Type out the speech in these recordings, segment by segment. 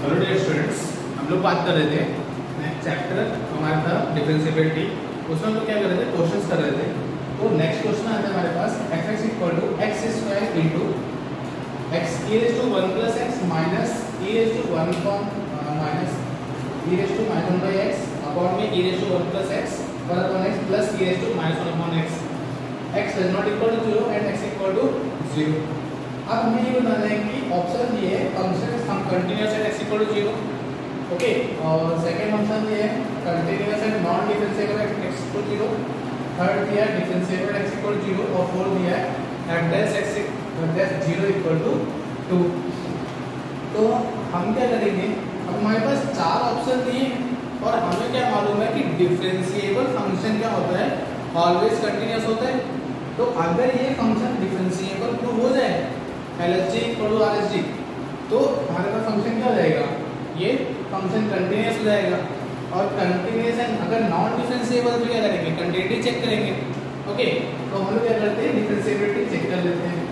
Hello dear students, हम लोग बात कर रहे थे नेक्स्ट चैप्टर हमारा था डिफरेंशिएबिलिटी। उसमें हम लोग क्या कर रहे थे, क्वेश्चंस कर रहे थे। तो नेक्स्ट क्वेश्चन आता है हमारे पास fx equal to x square into x e raise to 1 plus x minus e raise to 1 minus e raise to minus 1 by x upon में e raise to 1 plus x 1 upon x plus e raise to minus 1 upon x x does not equal to 0 and x equal to 0। अब हमें ये बताना है कि option ये है function हम continuous at x equal to 0, okay. और सेकंड फंक्शन ये है continuous at non differentiable at x equal to 0। Third दिया है डिफरेंशिएबल एक्स इक्वल टू 0 और फोर्थ दिया है at dash x dash 0 equal to 2। तो हम क्या करेंगे, अब हमारे पास चार ऑप्शन दिए और हमें क्या मालूम है कि डिफरेंशिएबल फंक्शन क्या होता है, ऑलवेज कंटीन्यूअस होता है। तो अगर ये फंक्शन डिफरेंशिएबल प्रूव हो जाए LHG इक्वल टू RHG, तो हमारे पास फंक्शन क्या हो जाएगा, ये फंक्शन कंटीन्यूअस हो जाएगा। और कंटीन्यूअस अगर नॉन डिफरेंशिएबल तो क्या करेंगे, कंटीन्यूटी चेक करेंगे, ओके। तो हम लोग क्या करते हैं, डिफरेंशिएबिलिटी चेक कर लेते हैं।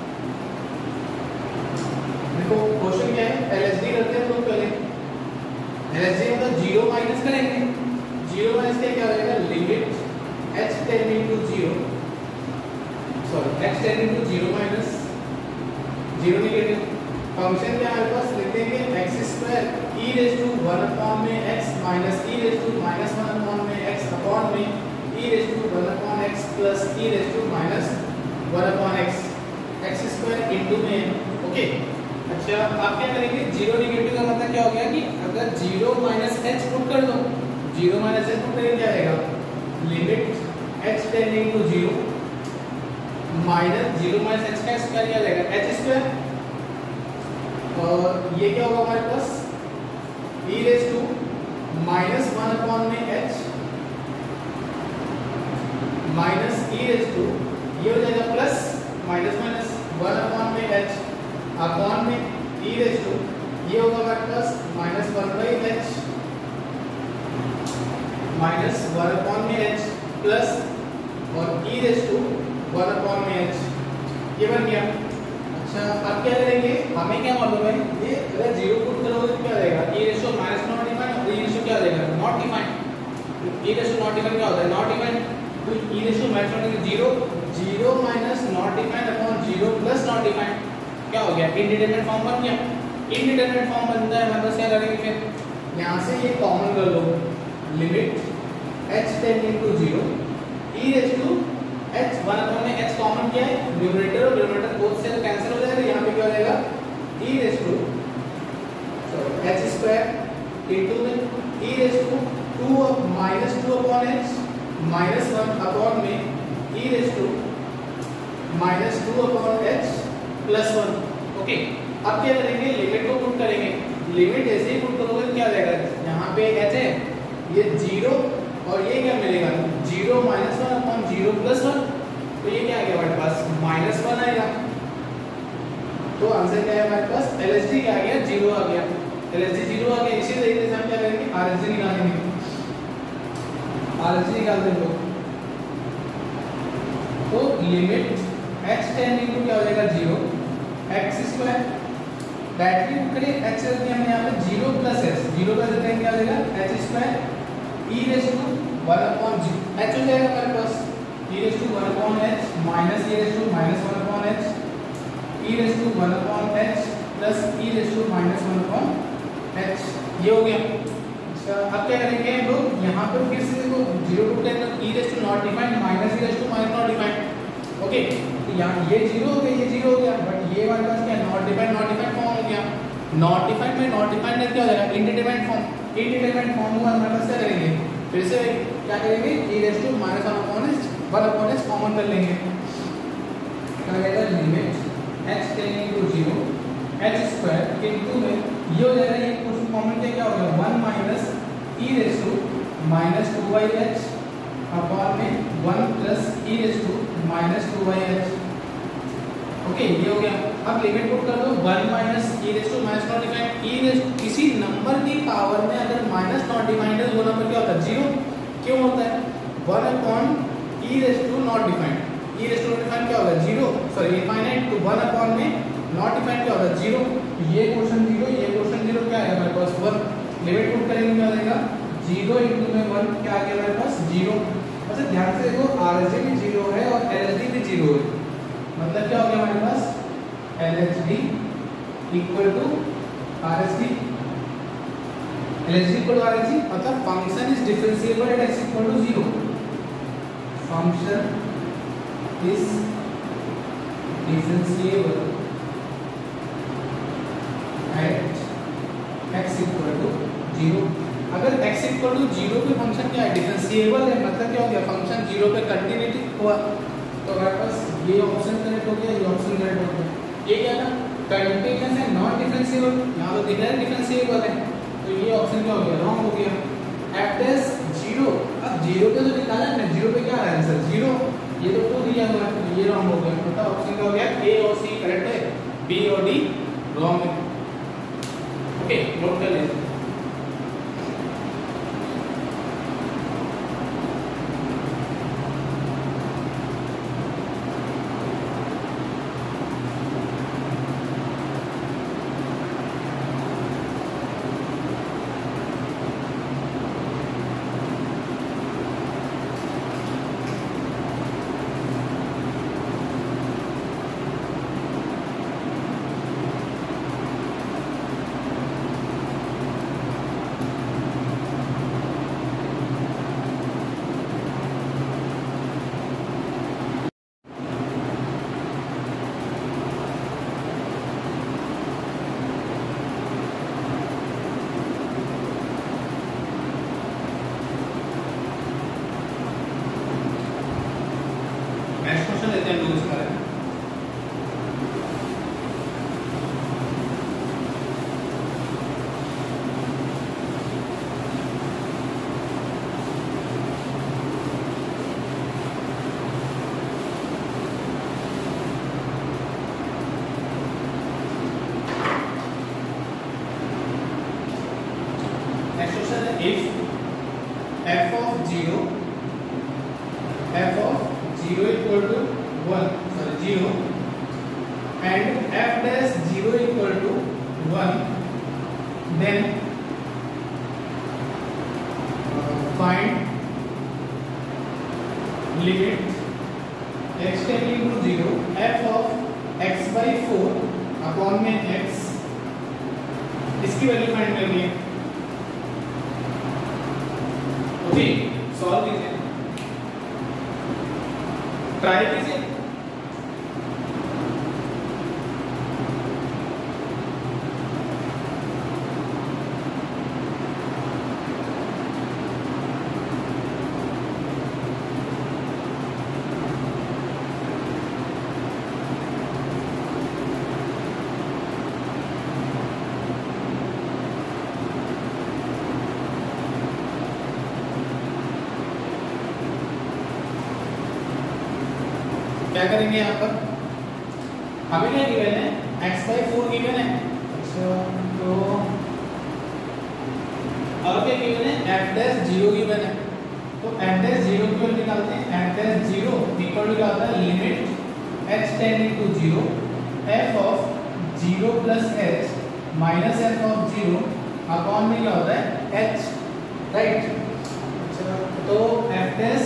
देखो क्वेश्चन क्या है, LHG करते हैं। तो पहले LHG मतलब 0 माइनस करेंगे। 0 माइनस क्या हो जाएगा, limit h tending to 0 sorry h tending to 0 minus 0 negative. Function क्या हमारे पास लिख देंगे x square e raise to 1 upon में x minus e raise to minus 1 upon में x अपॉन में e raise to 1 upon x plus e raise to minus 1 upon x x square into में, okay. अच्छा आप क्या करेंगे, 0 negative का मतलब क्या हो गया कि अगर 0 माइनस h पुट कर दो, 0 माइनस h पुट करेंगे क्या आएगा, limit h tending to 0 minus 0 minus h का स्क्वायर क्या जाएगा, h स्क्वायर। और ये क्या होगा हमारे पास, e raise to minus 1 upon में h minus e raise to ये हो जाएगा प्लस माइनस माइनस 1 अपॉन में h अपॉन में e रेज टू ये होगा हमारे पास minus 1 by h minus 1 upon में h प्लस और e रेज टू 1 अपॉन में h, ये बन गया। अच्छा अब क्या करेंगे, हमें क्या मालूम है, ये अगर 0 पुट करोगे तो क्या रहेगा, e ratio minus not defined और e रेशियो क्या रहेगा, not defined. e ratio not defined क्या होता है, नॉट डिफाइंड। तो e ratio minus not 0 0 minus not defined upon 0 plus not defined क्या हो गया, इनडिटरमिनेट फॉर्म बन गया। इनडिटरमिनेट फॉर्म बनता है हमारे पास, क्या करेंगे फिर यहां से ये कॉमन कर लो, limit h tending to 0 e raise to h 1 upon में h कॉमन क्या है, न्यूमरेटर और डिनोमिनेटर बोथ से कैंसिल हो जाएगा। यहां पे क्या हो जाएगा, e raise to h square into में e raise to 2 minus 2 upon h minus 1 upon में e raise to minus 2 upon h plus 1, okay. अब क्या करेंगे, लिमिट को पुट करेंगे। लिमिट ऐसे ही पुट करोगे क्या हो जाएगा, यहां पे h है, ये 0 और ये क्या मिलेगा, 0 माइनस 1 अपॉन 0 प्लस 1, तो ये क्या आ गया हमारे पास, माइनस 1 आएगा। तो आंसर क्या है हमारे पास, LHG क्या आ गया, 0 आ गया। LHG 0 आ गया। इसी तरीके से हम क्या करेंगे, RHG निकालेंगे। RHG निकाल देंगे तो लिमिट h टेंडिंग टू क्या हो जाएगा, 0 x स्क्वायर डायरेक्टली पुट करें, x रख दिया हमने यहां पे 0 प्लस h, 0 का जगह क्या हो जाएगा h square e raise to 1 upon h हो जाएगा हमारे पास, e raise to 1 upon h minus e raise to minus 1 upon h e raise to 1 upon h plus e raise to minus 1 upon h, ये हो गया। अच्छा अब क्या करेंगे हम लोग, यहाँ पर फिर से देखो 0 पुट करेंगे तो e raise to not defined minus e raise to minus not defined, okay. तो यहाँ ये 0 हो गया, ये 0 हो गया, बट ये हमारे पास क्या नॉट डिफाइंड फॉर्म हो गया। नॉट डिफाइंड में नॉट डिफाइंड क्या हो जाएगा, इनडिटरमिनेट फॉर्म। इनडिटरमिनेट फॉर्म हुआ हमारे पास, क्या करेंगे फिर से क्या करेंगे, e raise to minus 1 upon h common कर लेंगे, क्या हो जाएगा, limit h tending to 0 h square into में ये हो जाएगा, ये कुछ कॉमन क्या हो गया, 1 minus e raise to minus 2 by h upon में 1 plus e raise to minus 2 by h, okay. ये हो गया। अब लिमिट पुट कर दो, 1 minus e raise to minus not defined, e raise किसी नंबर की पावर में अगर माइनस नॉट डिफाइंड है वो नंबर क्या होता है, 0 क्यों होता है, 1 upon e raise to not defined, e raise to not defined क्या होगा, 0 सॉरी इनफाइनाइट, तो 1 अपॉन में नॉट डिफाइंड क्या होता है, 0। ये क्वेश्चन 0, ये क्वेश्चन 0 क्या है हमारे लिमिट पुट करेंगे क्या हो जाएगा 0 इंटू में 1 क्या आ गया हमारे पास 0। अच्छा ध्यान से देखो RSD भी 0 है और LHD भी 0 है, मतलब क्या हो गया हमारे पास LHD equal to RSD, LHD equal to RSD मतलब function is differentiable at x equal to 0, function is differentiable at x equal to 0। अगर x इक्वल टू 0 पे फंक्शन क्या है डिफरेंशिएबल है, मतलब क्या हो गया फंक्शन 0 पे कंटिन्यूटी हुआ, तो हमारे पास ये ऑप्शन करेक्ट हो गया, ये ऑप्शन करेक्ट हो गया। ये क्या था कंटीन्यूअस है नॉन डिफरेंशिएबल, यहाँ तो दिख रहा है डिफरेंशिएबल है, तो ये ऑप्शन क्या हो गया रॉन्ग हो गया। f डैश 0, अब 0 पे तो निकाला है ना, 0 पे क्या आ रहा है आंसर 0, ये तो 2 दिया हुआ है, तो ये रॉन्ग हो गया, मतलब ऑप्शन क्या हो गया A और C करेक्ट है, B और D रॉन्ग है। ओके नोट कर लेते हैं। नेक्स्ट क्वेश्चन लेते हैं लोग इसका। नेक्स्ट क्वेश्चन है if f of 0 equal to 0 and f dash 0 equal to 1, then find limit x tending to 0 f of x by 4 upon में x, इसकी वैल्यू फाइंड करनी है। ओके सॉल्व कीजिए, ट्राई कीजिए। क्या करेंगे यहाँ पर हमें क्या गिवन है x by 4 गिवन है, तो और क्या गिवन है f dash 0 गिवन है, तो f dash 0 की वैल्यू निकालते हैं। f dash 0 इक्वल टू क्या होता है limit h tending to 0 f of 0 plus h minus f of 0 upon में क्या होता है h, राइट। तो f dash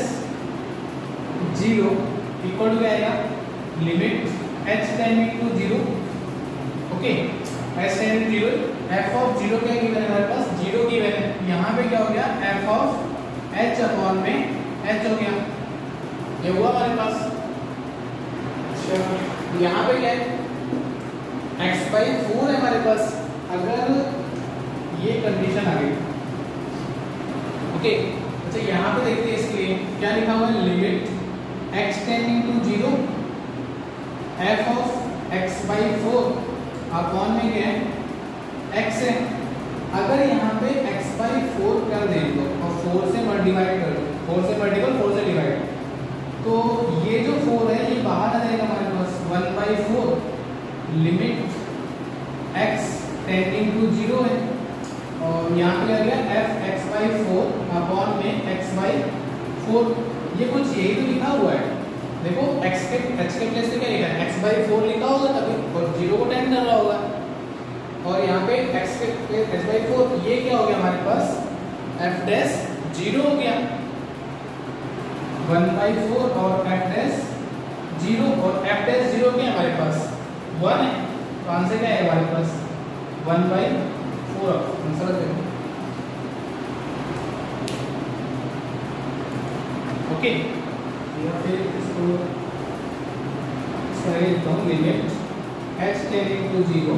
0 इक्वल टू क्या आएगा limit h tending to 0, okay h tending to 0, f of 0 क्या गिवन है हमारे पास 0 गिवन है, यहाँ पे क्या हो गया f ऑफ h अपॉन में h हो गया, ये हुआ हमारे पास। अच्छा यहाँ पे क्या है x by 4 है हमारे पास, अगर ये कंडीशन आ गई ओके। अच्छा यहाँ पे देखते हैं इसके लिए क्या लिखा हुआ है limit x tending to 0 f of x by 4 upon में क्या है x है, अगर यहाँ पे x by 4 कर दें तो और 4 से मल्टीप्लाई कर दो, 4 से मल्टीपल 4 से डिवाइड, तो ये जो 4 है ये बाहर आ जाएगा हमारे पास 1 by 4 limit x tending to 0 है, और यहाँ पे आ गया f x by 4 अपॉन में x by 4, ये कुछ यही तो लिखा हुआ है। देखो x के प्लेस पे क्या लिखा है x by 4 लिखा होगा तभी, और 0 को टेंड कर रहा होगा, और यहाँ पे x h/4, ये क्या हो गया हमारे पास f डैश 0 हो गया, 1/4 और f डैश 0, और f डैश 0 क्या है हमारे पास 1 है, तो आंसर क्या है हमारे पास 1/4 आंसर है। ओके, या फिर इसको लिखता हूँ लिमिट h टेंडिंग टू 0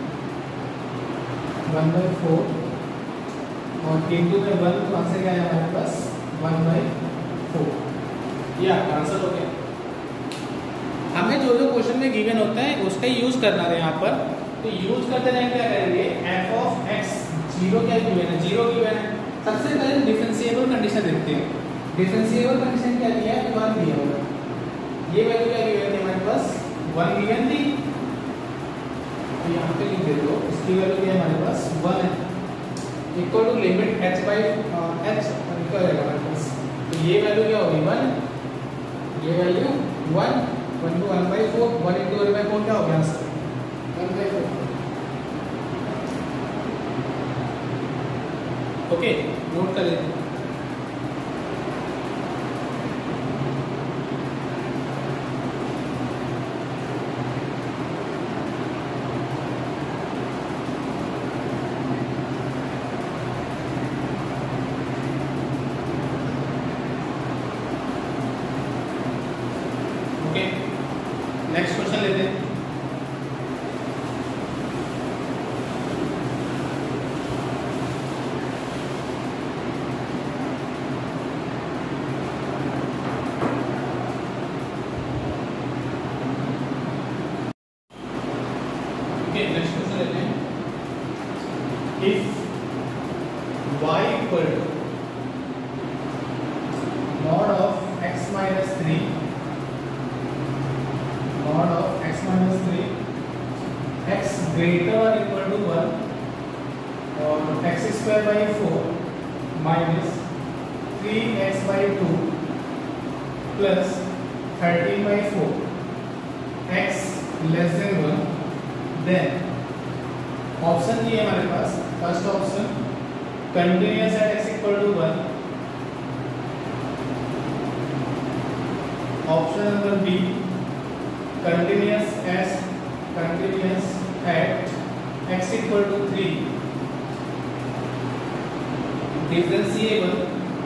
1/4 और इंटू में 1, तो आंसर क्या है हमारे पास 1/4। ये आपका आंसर हो गया। हमें जो जो क्वेश्चन में गिवन होता है उसका यूज करना है यहाँ पर, तो यूज करते रहें क्या करेंगे f ऑफ x 0 क्या गिवन है 0 गिवन है। सबसे पहले डिफरेंशिएबल कंडीशन देखते हैं। डिफरेंशिएबल कंडीशन क्या दिया है 1 दिया होगा, ये वैल्यू क्या गिवन है हमारे पास 1 गिवन थी, तो यहाँ पे लिख देते हो इसकी वैल्यू क्या है हमारे पास 1 है, equal to limit h by h क्या हो जाएगा हमारे पास, तो ये वैल्यू क्या होगी 1, ये वैल्यू 1 टू 1/4, 1 इंटू 1/4 क्या हो गया आंसर 1/4। ओके, नोट कर लेते हैं। नेक्स्ट क्वेश्चन लेते हैं। नेक्स्ट क्वेश्चन लेते हैं। If y equal to mod of x minus 3 mod of x minus 3 x greater or equal to 1 और x square by 4 minus 3x by 2 plus 13 by 4 x less than 1, then option ये है हमारे पास। First option continuous at x equal to 1, option number B continuous at x equal to 3, differentiable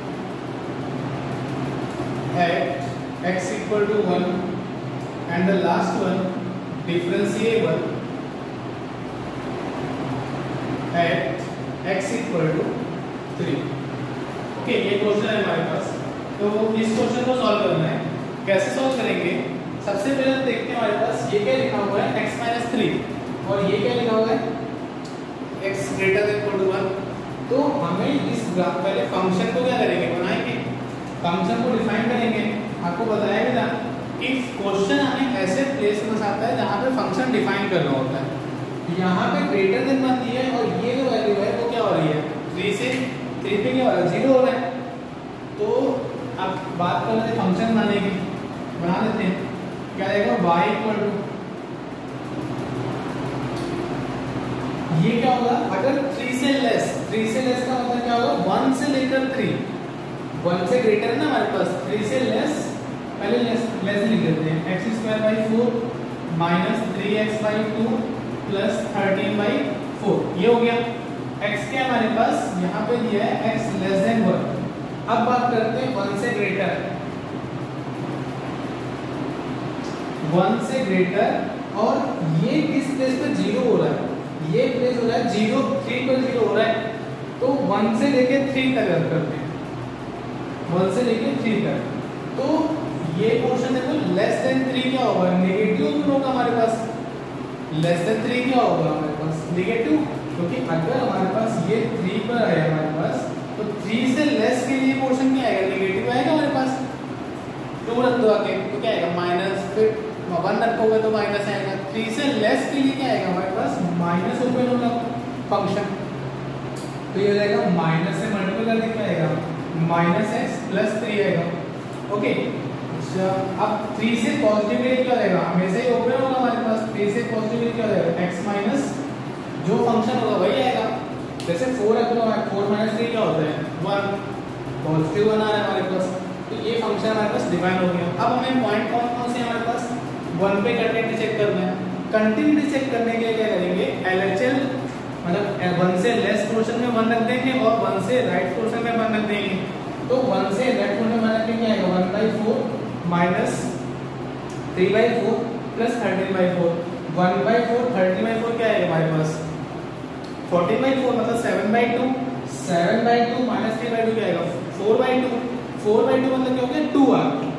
at x equal to 1, and the last one differentiable at x equal to 3। Okay, ये question है हमारे पास, तो इस question को solve करना है। कैसे solve करेंगे, सबसे पहले देखते हैं हमारे पास ये क्या लिखा हुआ है x minus 3 और ये क्या लिखा हुआ है x greater than equal to 1। तो हमें इस पहले फंक्शन को क्या करेंगे बनाएंगे, फंक्शन को डिफाइन करेंगे। आपको बताया भी था कि क्वेश्चन हमें ऐसे प्लेस में आता है जहाँ पे फंक्शन डिफाइन करना होता है। यहाँ पे ग्रेटर देन 1 दिया है और ये जो वैल्यू है वो क्या हो रही है 3 से 3 पे क्या हो रहा है 0 हो रहा है। तो अब बात कर रहे हैं फंक्शन बनाने की, बना लेते हैं। क्या आएगा y इक्वल टू, ये क्या होगा अगर 3 से लेस का मतलब क्या होगा 1 से लेकर 3, 1 से ग्रेटर ना हमारे पास, 3 से लेस पहले लेस लिख देते हैं x square by 4 minus 3x by 2 plus 13 by 4, ये हो गया। x क्या हमारे पास यहाँ पे दिया है x लेस देन 1। अब बात करते हैं 1 से ग्रेटर, 1 से ग्रेटर, और ये किस प्लेस पे 0 हो रहा है, ये प्लेस हो रहा है 0, 3 पर 0 हो रहा है, तो 1 से लेके 3 तक करते हैं, 1 से लेके 3 तक। तो ये पोर्शन देखो लेस देन 3 क्या होगा नेगेटिव होगा हमारे पास, लेस देन 3 क्या होगा हमारे पास नेगेटिव, क्योंकि अगर हमारे पास ये 3 पर आया हमारे पास, तो 3 से लेस के लिए पोर्शन क्या आएगा नेगेटिव आएगा हमारे पास। 2 रख दो आगे तो क्या आएगा माइनस, फिर 1 रखोगे तो माइनस आएगा। 3 से लेस के लिए क्या आएगा हमारे पास माइनस ओपन होगा फंक्शन, तो ये हो जाएगा माइनस से मल्टीप्लाई करके क्या आएगा माइनस x प्लस 3 आएगा। ओके, अच्छा अब 3 से पॉजिटिव के लिए क्या आएगा हमेशा ही ओपन होगा हमारे पास, 3 से पॉजिटिव के लिए क्या आएगा x माइनस जो फंक्शन होगा वही आएगा। जैसे 4 रख लो, 4 माइनस 3 क्या होता है 1, पॉजिटिव 1 आ रहा है हमारे पास, तो ये फंक्शन हमारे पास डिफाइन हो गया। अब हमें पॉइंट कौन कौन से हमारे पास 1 पे कंटिन्यूटी चेक करना है। कंटिन्यूटी चेक करने के लिए क्या करेंगे, LHL मतलब 1 से लेस पोर्शन में 1 रख देंगे और 1 से राइट पोर्शन में 1 रख देंगे। तो 1 से लेफ्ट पोर्शन में 1 रखेंगे क्या आएगा 1/4 माइनस 3/4 प्लस 13/4। 1/4 13/4 क्या आएगा हमारे पास 14/4 मतलब 7/2। 7/2 माइनस 3/2 क्या आएगा 4/2। 4/2 मतलब क्या हो गया 2 आ गया।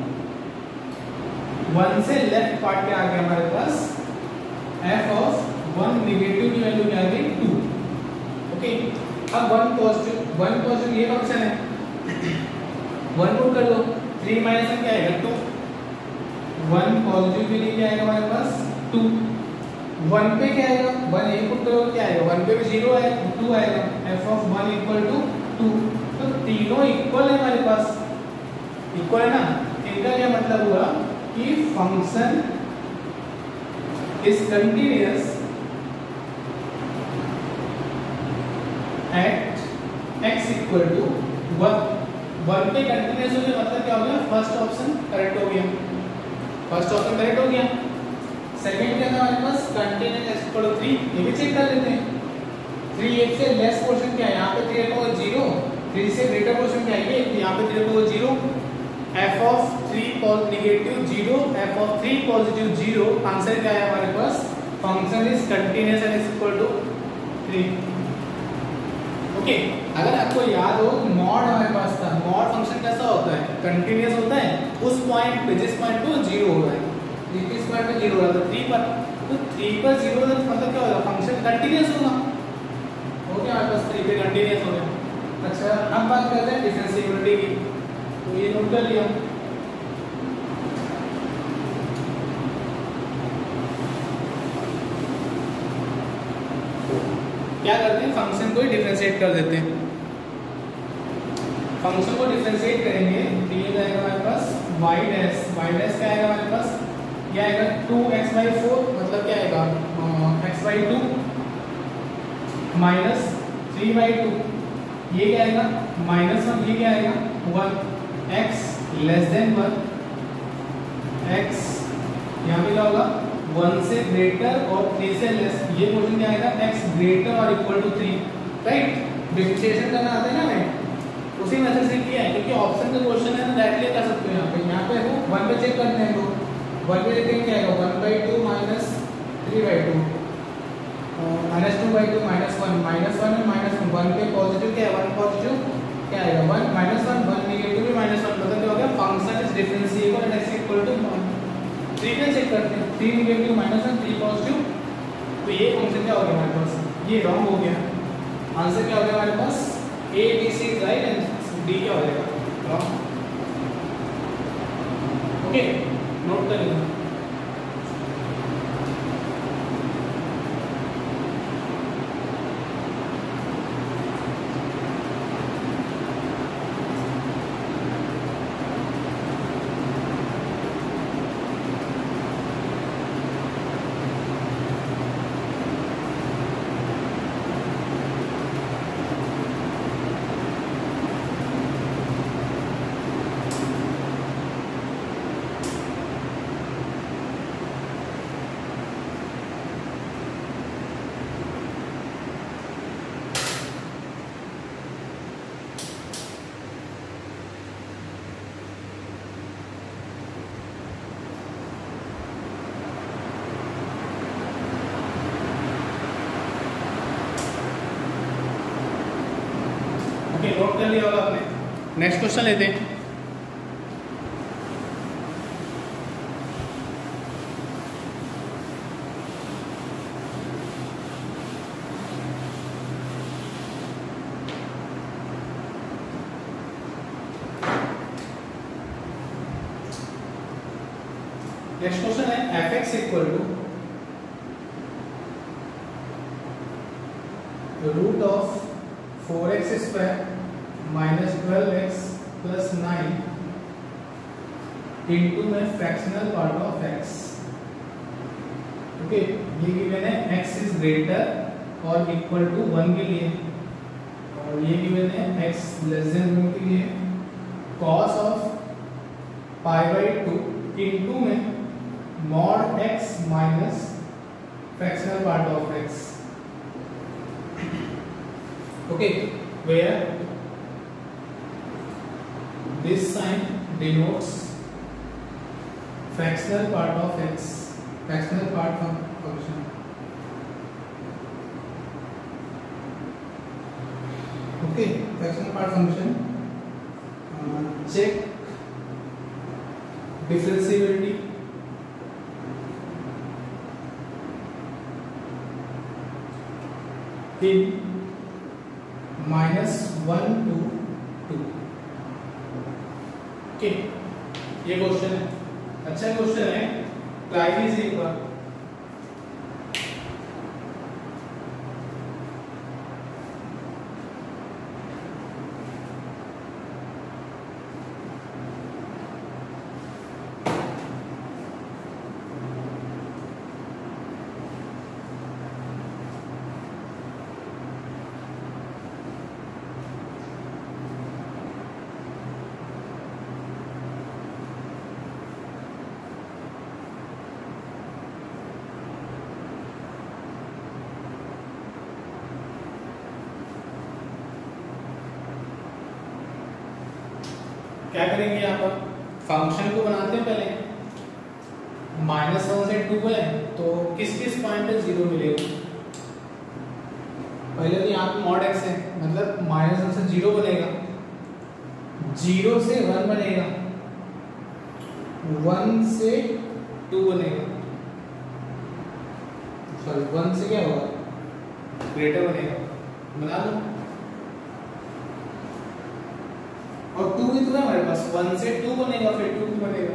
1 से लेफ्ट पार्ट क्या आ गया हमारे पास f ऑफ 1 नेगेटिव की वैल्यू क्या आ गई 2। ओके, अब 1 पॉजिटिव ये फंक्शन है 1 पुट कर दो, 3 माइनस क्या आएगा 2। 1 पॉजिटिव के लिए क्या आएगा हमारे पास 2। 1 पे क्या आएगा 1 एक पुट करो क्या आएगा 1 पे भी 0 है 2 आएगा। f of 1 equal to 2। तो तीनों इक्वल है हमारे पास, इक्वल है ना। इनका क्या मतलब हुआ कि function is continuous at x equal to 1। 1 पे कंटिन्यूअस हो गया मतलब क्या हो गया फर्स्ट ऑप्शन करेक्ट हो गया, फर्स्ट ऑप्शन करेक्ट हो गया। सेकंड क्या था हमारे पास कंटिन्यूअस x इक्वल टू 3, ये भी चेक कर लेते हैं। 3 एक से लेस पोर्शन क्या है यहाँ पे 3 रखोगे 0, 3 से ग्रेटर पोर्शन क्या है ये यहाँ पे 3 रखोगे 0। f of 3 negative 0, f of 3 positive 0, answer क्या है हमारे पास function is continuous and is equal to 3। Okay, अगर आपको याद हो मॉड हमारे पास था, मॉड फंक्शन कैसा होता है कंटिन्यूअस होता है उस पॉइंट पे जिस पॉइंट पे 0 हो रहा है, जिस पॉइंट पे 0 हो रहा है 3 पर, तो 3 पर 0 मतलब क्या होगा फंक्शन कंटिन्यूअस होगा। हो गया हमारे पास 3 पे कंटिन्यूअस हो गया। अच्छा, अब बात करते हैं डिफरेंशिएबिलिटी की, तो ये नोट कर लिया। क्या करते हैं फंक्शन को डिफरेंशिएट कर देते हैं। फंक्शन को डिफरेंशिएट करेंगे तो ये जाएगा हमारे पास y डैश क्या आएगा हमारे पास ये आएगा 2x/4 मतलब क्या आएगा x/2 माइनस 3/2, ये क्या आएगा -1, ये क्या आएगा 1, x लेस देन 1, x यहाँ पे क्या होगा 1 से ग्रेटर और 3 से लेस, ये क्वेश्चन क्या आएगा x ग्रेटर और इक्वल टू 3, राइट। डिफरेंशिएशन करना आता है ना हमें, उसी मेथड से किया है क्योंकि ऑप्शन का क्वेश्चन है ना डायरेक्टली कर सकते हो। यहाँ पे देखो 1 पे चेक करते हैं, तो 1 पे लिखेंगे क्या आएगा 1/2 माइनस 3/2 माइनस 2/2 -1 -1 में -1, 1 पे पॉजिटिव क्या है 1 पॉजिटिव क्या आएगा 1 -1 1 नेगेटिव भी -1 मतलब क्या हो गया function is differentiable and x equal to 1। 3 पे चेक करते हैं 3 नेगेटिव -1 3 पॉजिटिव, तो ये फंक्शन क्या हो गया हमारे पास ये रॉन्ग हो गया। आंसर क्या हो गया हमारे पास A B C is right and D क्या हो जाएगा रॉन्ग। ओके, नोट कर लेना। ओके, नोट कर लिया होगा आपने। नेक्स्ट क्वेश्चन लेते हैं। नेक्स्ट क्वेश्चन है f(x) equal to root of 4x square minus 12x plus 9 into में fractional part of x। Okay, ये गिवन है x इज ग्रेटर और इक्वल टू 1 के लिए। और ये गिवन है x लेस देन वन के लिए cos ऑफ π/2 इनटू में mod x minus fractional part of x, okay, where this sign denotes fractional part of x, fractional part function. Okay, fractional part function. Check differentiability. In -1 to 2. Okay, ये question है, अच्छा question है, try कीजिए एक बार। क्या करेंगे यहाँ पर, फंक्शन को बनाते हैं पहले, -1 से 2 है तो किस किस पॉइंट पे 0 मिलेगा। पहले तो यहाँ पे mod x है, मतलब -1 से 0 बनेगा, 0 से 1 बनेगा, 1 से 2 बनेगा, सॉरी 1 से क्या होगा, ग्रेटर बनेगा, बना लो। और 2 भी तो है हमारे पास, 1 से 2 बनेगा, फिर 2 भी बनेगा।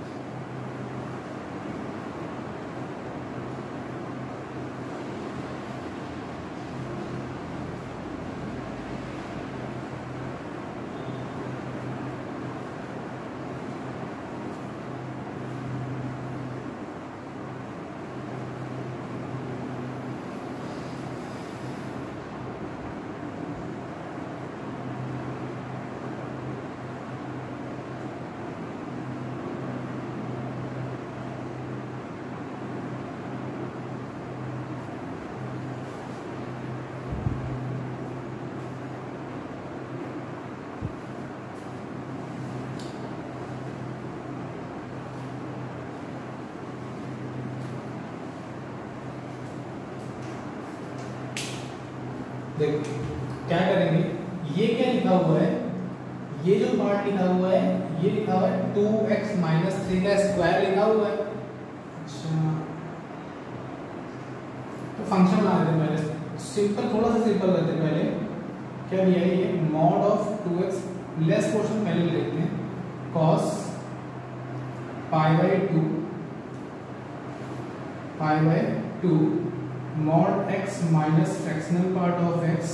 देखो क्या करेंगे, ये क्या लिखा हुआ है, ये जो पार्ट लिखा हुआ है, ये लिखा हुआ है 2x - 3 का स्क्वायर लिखा हुआ है। अच्छा, तो फंक्शन बना देते हैं पहले, सिंपल, थोड़ा सा सिंपल करते हैं पहले। क्या दिया है ये, mod of 2x, less portion पहले लिखते हैं, cos π/2 mod x minus fractional part of x,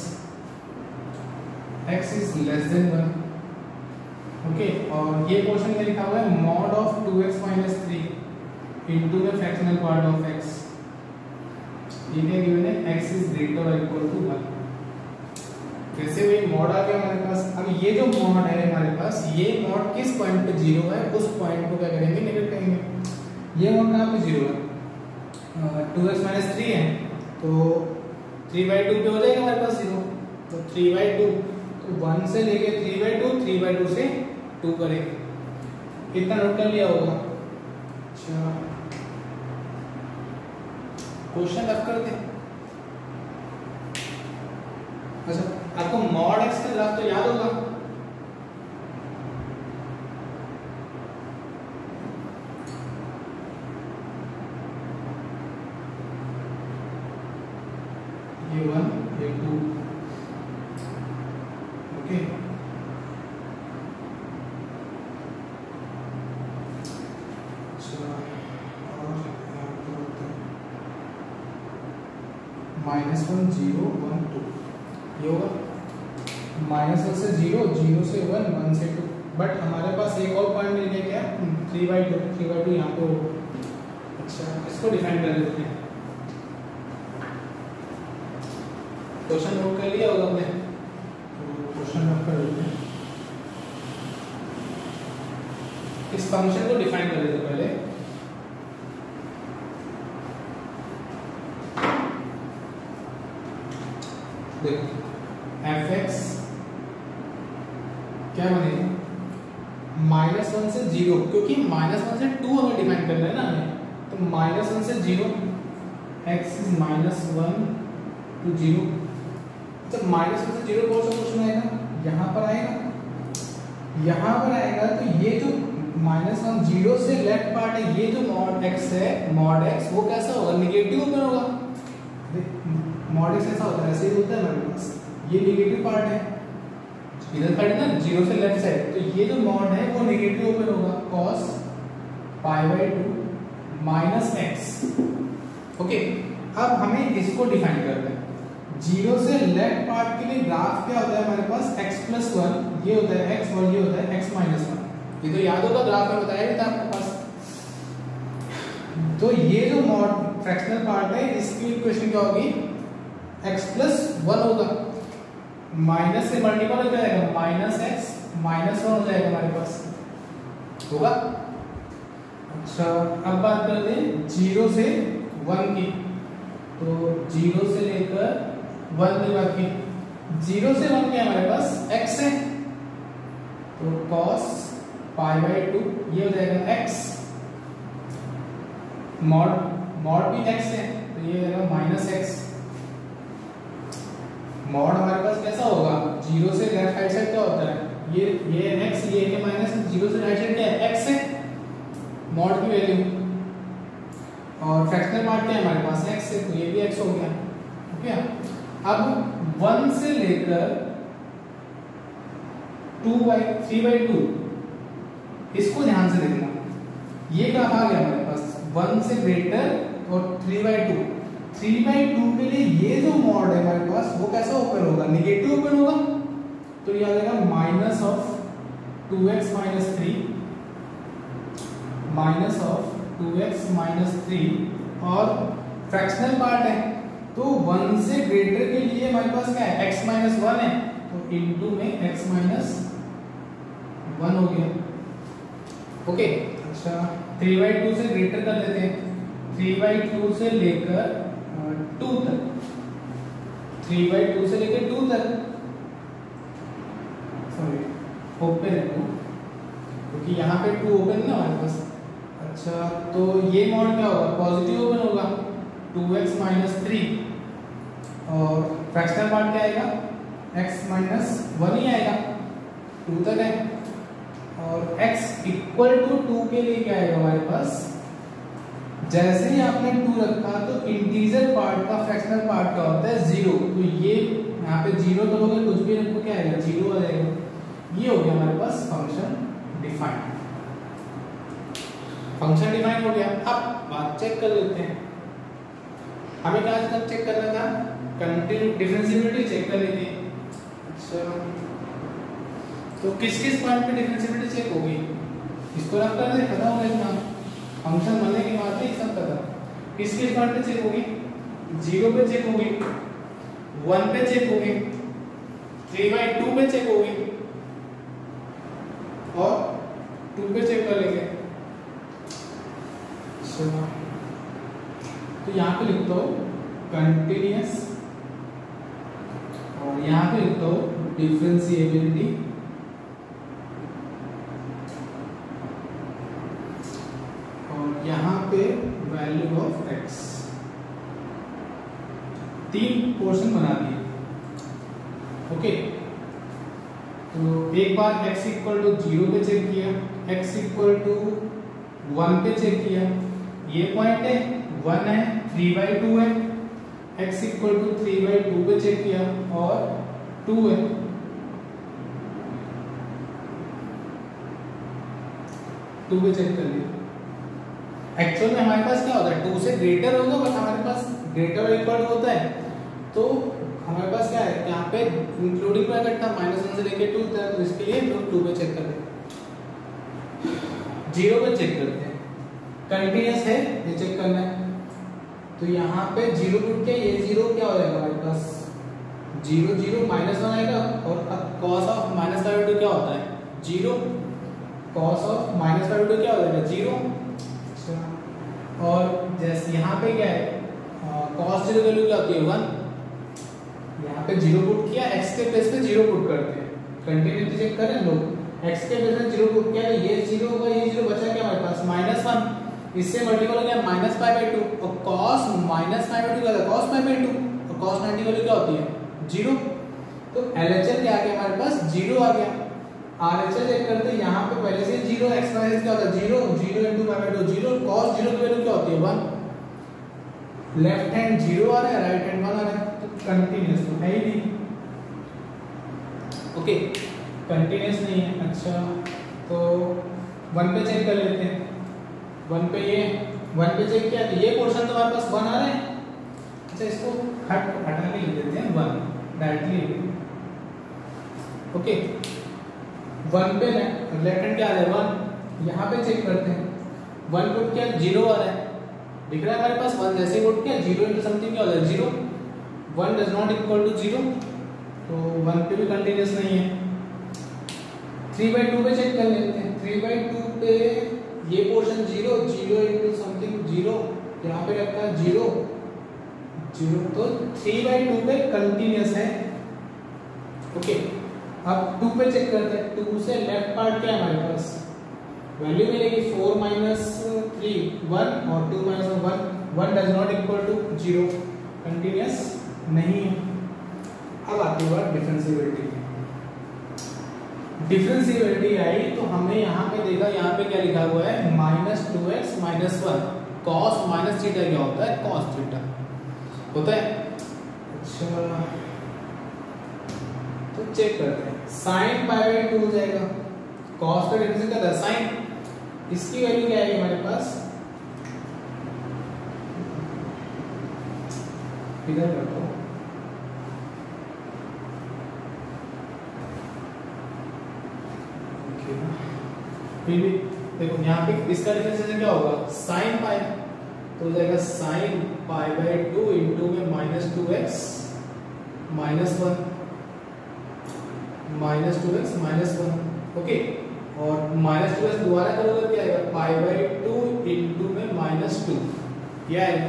x is less than 1, okay. और ये क्वेश्चन में लिखा हुआ है mod of 2x minus 3 into the fractional part of x, ये क्या गिवन है, x is greater or equal to 1। जैसे वही mod आ गया हमारे पास। अब ये जो mod है हमारे पास, ये mod किस पॉइंट पे 0 है, उस पॉइंट को क्या करेंगे, नेगेट करेंगे। ये mod कहाँ पे 0 है, 2x minus 3 है, तो 3/2 पे हो जाएगा हमारे पास 0, तो 3/2, तो 1 से लेके 3/2, 3/2 से 2 करेंगे, इतना नोट कर लिया होगा। अच्छा, क्वेश्चन रफ करते हैं। अच्छा, आपको mod x का ग्राफ तो याद होगा, ये 1 ये 2, ओके। -1 0 1 2 ये होगा, -1 से 0, 0 से 1, 1 से 2। बट हमारे पास एक और पॉइंट मिल गया, क्या, 3/2 यहाँ पे होगा। अच्छा, इसको डिफाइन कर लेते हैं। क्वेश्चन नोट कर लिया होगा आपने, क्वेश्चन रख कर देते हैं। इस फंक्शन को डिफाइन कर लेते पहले। देखो f(x) क्या बनेगा, -1 से 0, क्योंकि -1 से 2 हमें डिफाइन करना है ना हमें, तो -1 से 0, x is -1 to 0। जब -1 से 0 कौन सा क्वेश्चन आएगा, यहाँ पर आएगा, यहाँ पर आएगा। तो ये जो -1 0 से लेफ्ट पार्ट है, ये जो मॉड x है, मॉड x वो कैसा होगा, निगेटिव ओपन होगा। मॉड x ऐसा होता है, ऐसे ही होता है हमारे पास, ये निगेटिव पार्ट है, इधर साइड ना 0 से लेफ्ट साइड, तो ये जो मॉड है वो निगेटिव ओपन होगा, cos π/2 -x। ओके, अब हमें इसको डिफाइन करना है। 0 से लेफ्ट पार्ट के लिए ग्राफ क्या होता है हमारे पास, x+1, ये होता है x और ये होता है x-1। ये तो याद होगा, ग्राफ में बताया भी था आपके पास। तो ये जो मॉड फ्रैक्शनल पार्ट है, इसकी इक्वेशन क्या होगी, x+1 होगा, माइनस से मल्टीपल हो जाएगा, -x -1 हो जाएगा हमारे पास, होगा। अच्छा, अब बात करते हैं 0 से 1 की। तो 0 से लेकर 1 की बात की, 0 से 1 क्या हमारे पास x है, तो cos π/2 ये हो जाएगा x, मॉड भी x है, तो ये हो जाएगा -x। मॉड हमारे पास कैसा होगा, 0 से लेफ्ट राइट साइड क्या होता है, ये x, ये के माइनस, 0 से राइट साइड क्या है, x है, मॉड की वैल्यू। और फ्रैक्शनल पार्ट क्या है हमारे पास, x है, तो ये भी x हो गया। ओके, अब 1 से लेकर 3/2, इसको ध्यान से देखना, ये क्या आ गया हमारे पास 1 से ग्रेटर और 3/2। 3/2 के लिए ये जो मॉड है हमारे पास वो कैसा ओपन होगा, निगेटिव ओपन होगा, तो ये आ जाएगा -2x - 3, -2x - 3। और फ्रैक्शनल पार्ट है, तो 1 से ग्रेटर के लिए हमारे पास क्या है, x-1 है, तो इनटू में x-1 हो गया। ओके, अच्छा 3/2 से ग्रेटर कर लेते हैं, 3/2 से लेकर 2 तक, 3/2 से लेकर 2 तक, सॉरी ओपन है 2, क्योंकि यहाँ पे 2 ओपन है ना हमारे पास। अच्छा, तो ये मॉड क्या होगा, पॉजिटिव ओपन होगा, 2x - 3, और फ्रैक्शनल पार्ट क्या आएगा, x-1 ही आएगा, 2 तक है। और x = 2 के लिए क्या आएगा हमारे पास, जैसे ही आपने 2 रखा तो इंटीजर पार्ट का फ्रैक्शनल पार्ट का होता है 0, तो ये यहाँ पे 0 करोगे, कुछ भी रखो क्या आएगा, 0 आ जाएगा। ये हो गया हमारे पास फंक्शन डिफाइन। फंक्शन डिफाइन हो गया। अब बात चेक कर लेते हैं, हमें क्या चेक करना था, कंटिन्यू डिफरेंशिएबिलिटी चेक कर लेते हैं। अच्छा, तो किस किस पॉइंट पे डिफरेंशिएबिलिटी चेक होगी, इसको रख कर दे, खत्म हो गया इतना, फंक्शन बनने के बाद ही सब पता। किस किस पॉइंट पे चेक होगी, 0 पे चेक होगी, 1 पे चेक होगी, 3/2 पे चेक होगी, और 2 पे चेक कर लेंगे। तो यहाँ पे लिख दो कंटिन्यूअस, और यहाँ पे लिख दो डिफरेंशिएबिलिटी, और यहाँ पे वैल्यू ऑफ x। 3 पोर्शन बना दिए। ओके, तो एक बार x = 0 पे चेक किया, x = 1 पे चेक किया, ये पॉइंट है 1 है, 3/2 है, x = 3/2 पे चेक किया, और 2 है, 2 पे चेक कर लिया। एक्चुअल में हमारे पास क्या होता है, 2 से ग्रेटर होगा, बट हमारे पास ग्रेटर और इक्वल होता है, तो हमारे पास क्या है यहाँ पे इंक्लूडिंग ब्रैकेट था, -1 से लेके 2 तक, तो इसके लिए हम 2 पे चेक करते हैं। 0 पे चेक करते हैं, कंटिन्यूअस है ये चेक करना है, तो यहाँ पे 0 टूट के ये 0 क्या हो जाएगा हमारे पास जीरो जीरो माइनस वन आएगा, और अब cos of minus five two क्या होता है zero, cos of minus five two क्या हो जाएगा जीरो। और जैसे यहाँ पे क्या है कॉस जीरो वैल्यू क्या होती है वन, यहाँ पे जीरो पुट किया, एक्स के प्लेस पे जीरो पुट करते हैं, कंटिन्यूटी चेक करें लोग, एक्स के प्लेस में जीरो पुट किया तो ये जीरो होगा, ये जीरो बचा क्या हमारे पास माइनस वन, इससे मल्टीपल हो गया माइनस फाइव बाई टू, और cos minus five by two क्या था कॉस फाइव बाई टू, और कॉस 90 वैल्यू क्या होती है जीरो। तो एलएचएल क्या आ गया हमारे पास जीरो आ गया। आरएचएल चेक करते हैं, यहाँ पे पहले से जीरो, एक्स माइनस क्या होता है zero, zero into five by two zero, cos zero की वैल्यू क्या होती है वन, लेफ्ट हैंड जीरो आ रहा है, राइट हैंड वन आ रहा है, तो कंटिन्यूअस तो है ही नहीं, ओके कंटिन्यूअस नहीं है। अच्छा तो वन पे चेक कर लेते हैं, वन पे ये वन पे चेक किया तो ये पोर्शन तो हमारे पास वन आ रहा है। अच्छा इसको हटा के लिख देते हैं वन डायरेक्टली, ओके वन पे लेफ्ट हैंड क्या आ रहा है वन, यहाँ पे चेक करते हैं वन पुट किया जीरो आ रहा है, दिख रहा है हमारे पास वन जैसे पुट किया जीरो इंटू समथिंग क्या हो जाए zero, one does not equal to zero, तो वन पे भी कंटिन्यूअस नहीं है। 3/2 पे चेक कर लेते हैं, 3/2 पे ये portion zero, zero into something zero, यहाँ पे रखा है जीरो जीरो, तो 3/2 पे कंटिन्यूअस है, ओके। अब 2 पे चेक करते हैं, 2 से लेफ्ट पार्ट क्या है हमारे पास वैल्यू मिलेगी 4 माइनस 3 1 और 2 minus 1 1 does not equal to zero, continuous नहीं है। अब आती है बात डिफरेंशिएबिलिटी, डिफरेंशिएबिलिटी आई तो हमें यहाँ पे देखा, यहाँ पे क्या लिखा हुआ है minus 2x minus 1 cos minus theta क्या होता है कॉस थीटा होता है। अच्छा तो चेक करते हैं, साइन पाई बाई 2 हो जाएगा, कॉस का डिफरेंशियल क्या था साइन, इसकी वैल्यू क्या आएगी हमारे पास इधर रखो, फिर भी देखो यहाँ पे इसका डिफरेंशिएशन क्या होगा साइन पाई, तो हो जाएगा साइन पाई बाई 2 इंटू में minus 2x minus 1 minus 2x minus 1, okay, और माइनस 2x दोबारा करोगे क्या आएगा पाई बाई 2 इंटू में माइनस 2, क्या आएगा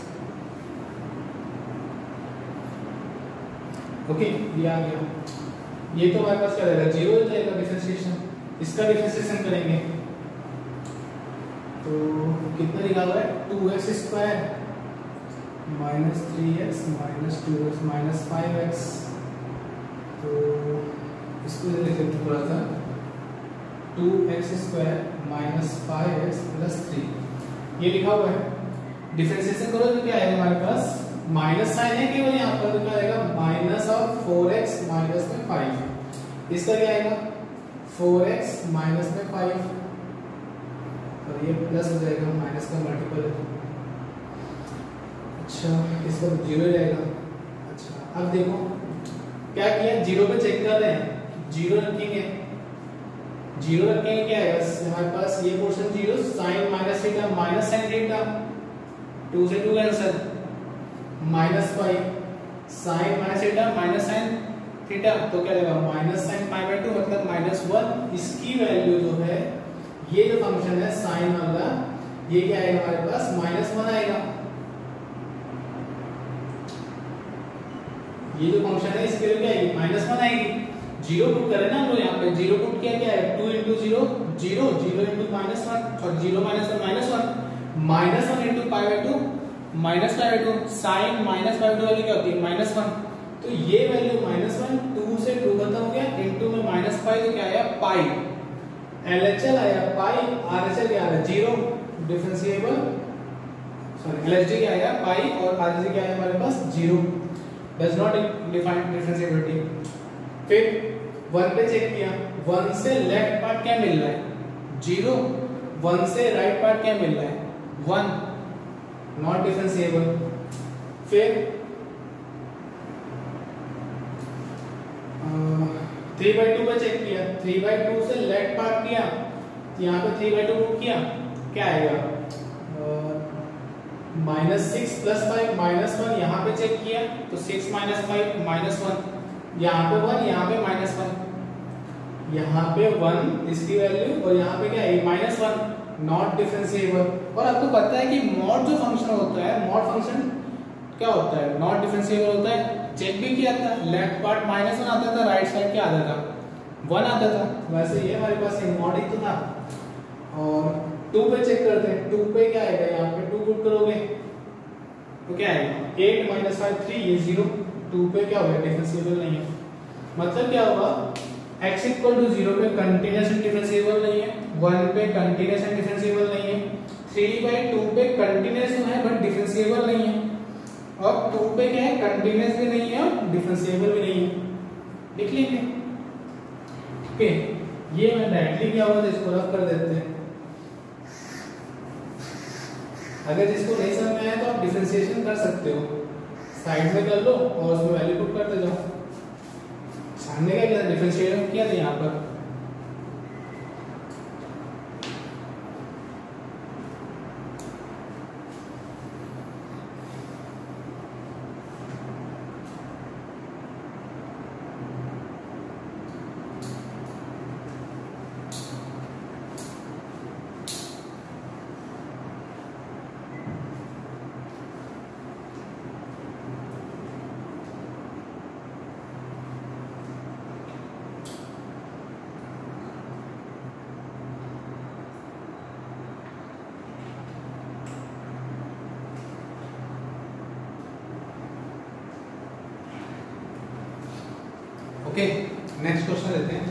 ओके, ये आ गया। ये तो हमारे पास क्या रहेगा जीरो हो जाएगा डिफरेंशिएशन, इसका डिफरेंशिएशन करेंगे तो कितना लिखा हुआ है 2x square minus 3x minus 2x minus 5x, तो इसको लिख लेते थोड़ा सा 2x square minus 5x plus 3, ये लिखा हुआ है। डिफरेंशिएशन करो तो क्या आएगा हमारे पास माइनस साइन है केवल यहाँ पर, तो क्या आएगा माइनस ऑफ 4x माइनस में 5, इसका क्या आएगा 4x माइनस में 5, और ये प्लस हो जाएगा माइनस का मल्टीपल है, अच्छा इसका जीरो रहेगा। अच्छा अब देखो क्या किया, जीरो पे चेक कर रहे हैं, जीरो रखेंगे, जीरो रखेंगे क्या आएगा हमारे पास ये portion zero, sine minus theta minus sine theta, 2 से 2 cancel, minus 5 sine minus theta minus sine theta, तो क्या रहेगा माइनस साइन पाई बाई 2 मतलब माइनस 1, इसकी वैल्यू जो है ये जो फंक्शन है साइन वाला ये क्या आएगा हमारे पास माइनस 1 आएगा, ये जो फंक्शन है इसके लिए क्या आएगी माइनस 1 आएगी। जीरो पुट करें ना हम लोग, यहाँ पे जीरो पुट किया क्या है 2 into zero zero, zero into minus 1 और zero minus 1 minus 1, minus 1 into pi by 2 minus pi by 2, sine minus pi by 2 value क्या होती है माइनस 1, तो ये वैल्यू माइनस 1, 2 से 2 खत्म हो गया, इंटू में माइनस पाई तो क्या आया पाई, एलएचएल आया पाई, आरएचएल क्या आया जीरो, डिफरेंशिएबल सॉरी एलएचडी क्या आया पाई और आरएचडी क्या आया हमारे पास zero, does not define differentiability. फिर 1 पे चेक किया, 1 से लेफ्ट पार्ट क्या मिल रहा है जीरो, 1 से राइट पार्ट क्या मिल रहा है 1, नॉट डिफरेंशिएबल। फिर 3/2 पे चेक किया, 3/2 से लेफ्ट पार्ट किया, यहाँ पे 3/2 पुट किया क्या आएगा -6 + 5 -1 यहाँ पे चेक किया तो 6 - 5 -1, यहाँ पे 1, यहाँ पे -1, यहाँ पे 1 इसकी वैल्यू और यहाँ पे क्या है -1, नॉट डिफरेंशिएबल। और आपको पता है कि मॉड जो फंक्शन होता है, मॉड फंक्शन क्या होता है, नॉट डिफरेंशिएबल होता है। चेक भी किया था, लेफ्ट पार्ट -1 आता था, राइट साइड क्या आता था 1 आता था। वैसे ये हमारे पास एक मॉड ही तो था। और 2 पे चेक करते हैं, 2 पे क्या आएगा, यहाँ पे 2 पुट करोगे तो क्या आएगा 8 - 5 3, ये 0। 2 पे क्या होगा, डिफरेंशिएबल नहीं है। मतलब क्या होगा, x = 0 पे कंटीन्यूअस डिफरेंशिएबल नहीं है, 1 पे कंटीन्यूअस डिफरेंशिएबल नहीं है, 3/2 पे कंटीन्यूअस है बट डिफरेंशिएबल नहीं है, और 2 पे क्या है, कंटीन्यूअस भी नहीं है और डिफरेंशिएबल भी नहीं है। लिख लेंगे, ठीक है। ये मैं डायरेक्टली क्या होगा, इसको रफ कर देते हैं। अगर जिसको नहीं समझ में आया तो आप डिफरेंशिएशन कर सकते हो, साइड में कर लो और उसमें वैल्यू पुट करते जाओ। सामने क्या किया, डिफरेंशिएशन किया था यहाँ पर। ओके, नेक्स्ट क्वेश्चन लेते हैं।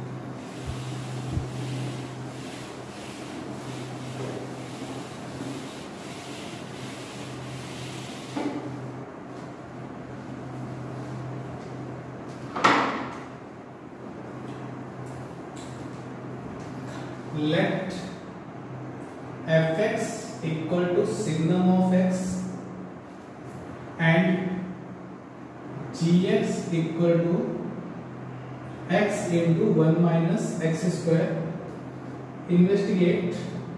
Let f(x) = signum of x and gx = x into 1 - x square. Investigate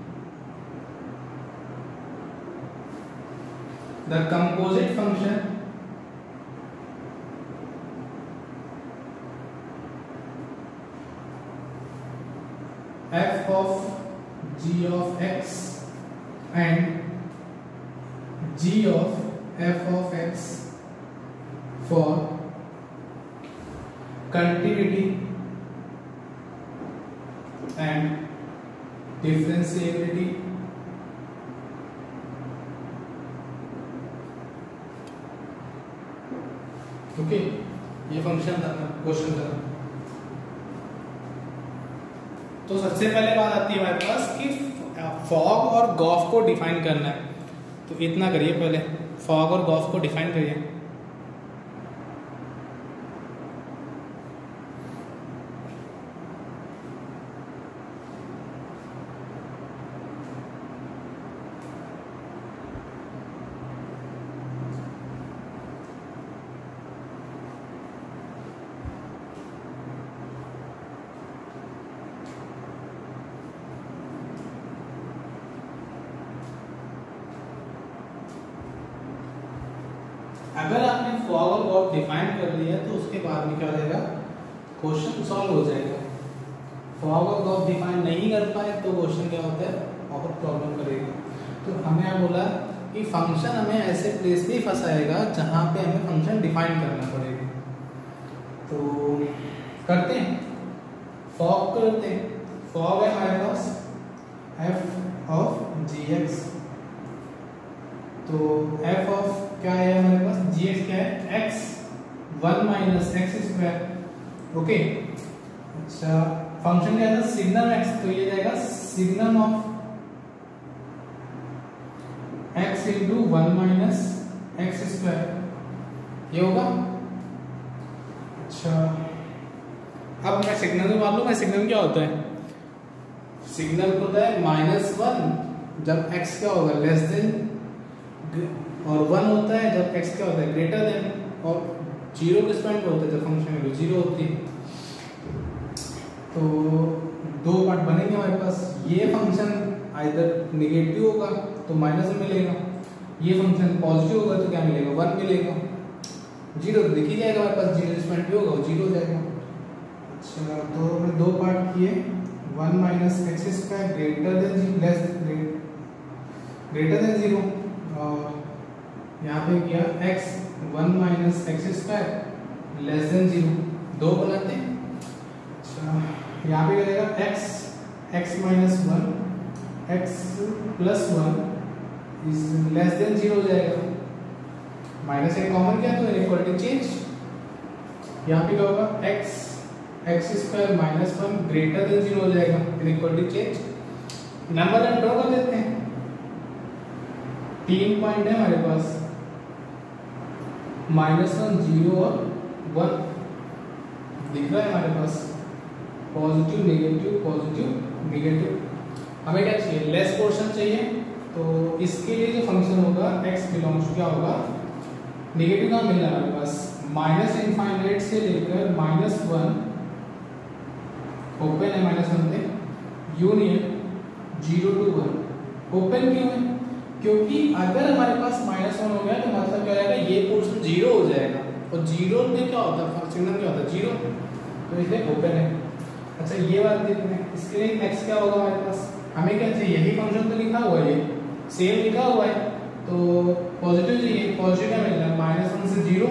the composite function f of g of x and g of f of x for continuity and differentiability. ओके, ये function था, question था। तो सबसे पहले बात आती है हमारे पास कि फॉग और गॉफ को डिफाइन करना है। तो इतना करिए, पहले फॉग और गॉफ को डिफाइन करिए। अगर आपने फॉग और गॉफ डिफाइन कर लिया तो उसके बाद में क्या हो जाएगा, क्वेश्चन सॉल्व हो जाएगा। फॉग और गॉफ डिफाइन नहीं कर पाए तो क्वेश्चन क्या होता है, बहुत प्रॉब्लम करेगा। तो हमें यहाँ बोला कि फंक्शन हमें ऐसे प्लेस पे फंसाएगा जहाँ पे हमें फंक्शन डिफाइन करना पड़ेगा। तो करते हैं, फॉग करते हैं। फॉग है हमारे पास f of gx। तो f of क्या है हमारे पास, gx क्या है, x 1 - x स्क्वायर। ओके, अच्छा फंक्शन क्या था, सिग्नम x, तो ये जाएगा signum of x into 1 - x square, ये होगा। अच्छा अब मैं सिग्नम मान लूं, मैं सिग्नम क्या होता है, सिग्नम होता है -1 जब x क्या होगा, लेस देन, और 1 होता है जब x क्या होता है, ग्रेटर देन, और 0 किस पॉइंट पे होता है, जब फंक्शन वैल्यू 0 होती है। तो दो पार्ट बनेंगे हमारे पास, ये फंक्शन आइदर नेगेटिव होगा तो माइनस में मिलेगा, ये फंक्शन पॉजिटिव होगा तो क्या मिलेगा 1 मिलेगा, जीरो तो दिख ही जाएगा हमारे पास, जीरो पॉइंट पे होगा वो जीरो हो जाएगा। अच्छा तो हमने दो पार्ट किए, 1 minus x square greater than zero, और यहाँ पे किया x 1 minus x square less than zero, दो बनाते हैं। अच्छा यहाँ पे क्या रहेगा x minus 1 x plus 1 is less than zero हो जाएगा, माइनस एक कॉमन किया तो इनइक्वालिटी चेंज। यहाँ पे क्या होगा x square minus 1 greater than zero हो जाएगा, inequality change. Number line draw कर देते हैं, 3 पॉइंट है हमारे पास, -1 0 और 1 दिख रहा है हमारे पास, पॉजिटिव नेगेटिव। हमें क्या चाहिए, लेस पोर्शन चाहिए, तो इसके लिए जो फंक्शन होगा x बिलोंग्स टू क्या होगा, नेगेटिव का मिल रहा है हमारे पास, -∞ से लेकर -1 ओपन है, -1 पे यूनियन 0 to 1। ओपन क्यों है, क्योंकि अगर हमारे पास -1 हो गया तो मतलब क्या रहेगा, ये पोर्शन 0 हो जाएगा, और 0 में क्या होता है, फंक्शन क्या होता है 0, तो इसलिए ओपन है। अच्छा ये बात देखते हैं, इसके लिए x क्या होगा हमारे पास, हमें क्या चाहिए, यही फंक्शन तो लिखा हुआ है, ये सेम लिखा हुआ है, तो पॉजिटिव चाहिए, पॉजिटिव क्या मिल रहा है, -1 से 0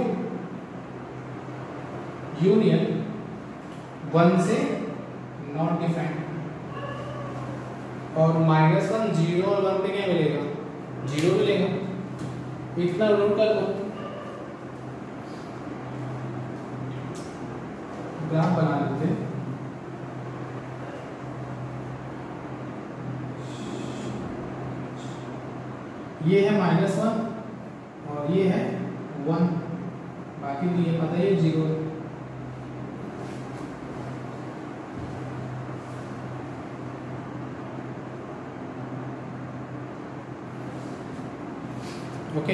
यूनियन 1 से नॉट डिफाइंड, और -1 0 और 1 पे क्या मिलेगा, 0 मिलेगा, इतना नोट कर लो। ग्राफ बना लेते हैं, ये है -1 और ये है 1, बाकी तो ये पता है 0। ओके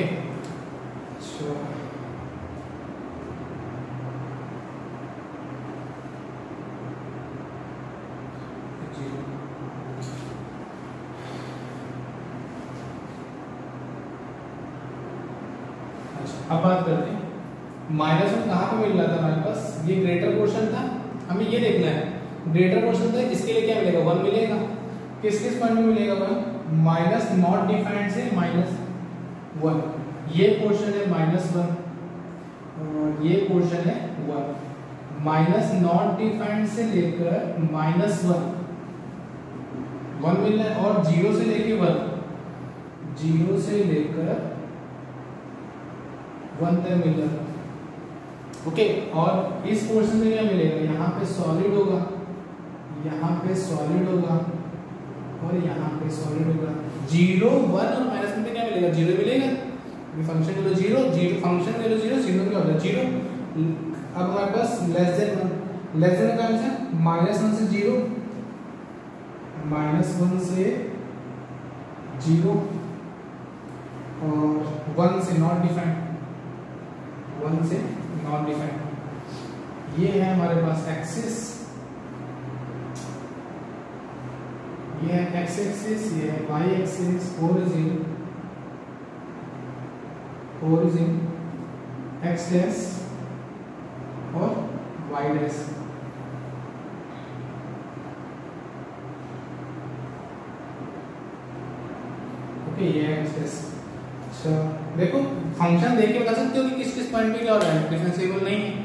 अब बात करते हैं, -1 कहाँ पे मिल रहा था हमारे पास, ये ग्रेटर पोर्शन था, हमें ये देखना है ग्रेटर पोर्शन था, इसके लिए क्या मिलेगा 1 मिलेगा, किस पॉइंट में मिलेगा 1, माइनस नॉट डिफाइंड से -1, ये पोर्शन है -1 और ये पोर्शन है 1, माइनस नॉट डिफाइंड से लेकर -1 मिल रहा है, और 0 से लेकर 1, 0 से लेकर 1 तक मिल रहा है। ओके और इस पोर्शन में क्या मिलेगा, यहाँ पे सॉलिड होगा, यहाँ पे सॉलिड होगा और यहाँ पे सॉलिड होगा, 0 1 और -1 में क्या मिलेगा, 0 मिलेगा, फंक्शन वैल्यू 0 फंक्शन वैल्यू 0 क्या होता है 0। अब हमारे पास लेस देन का आंसर -1 से 0, -1 से 0 और 1 से नॉट डिफाइंड, 1 से नॉट डिफाइंड। ये है हमारे पास एक्सिस, ये है एक्स एक्सिस, ये है y axis, origin x dash और वाई डैश। ओके ये है एक्स डैश। अच्छा देखो फंक्शन देख के बता सकते हो कि किस पॉइंट पे क्या हो रहा है, डिफरेंशिएबल नहीं है,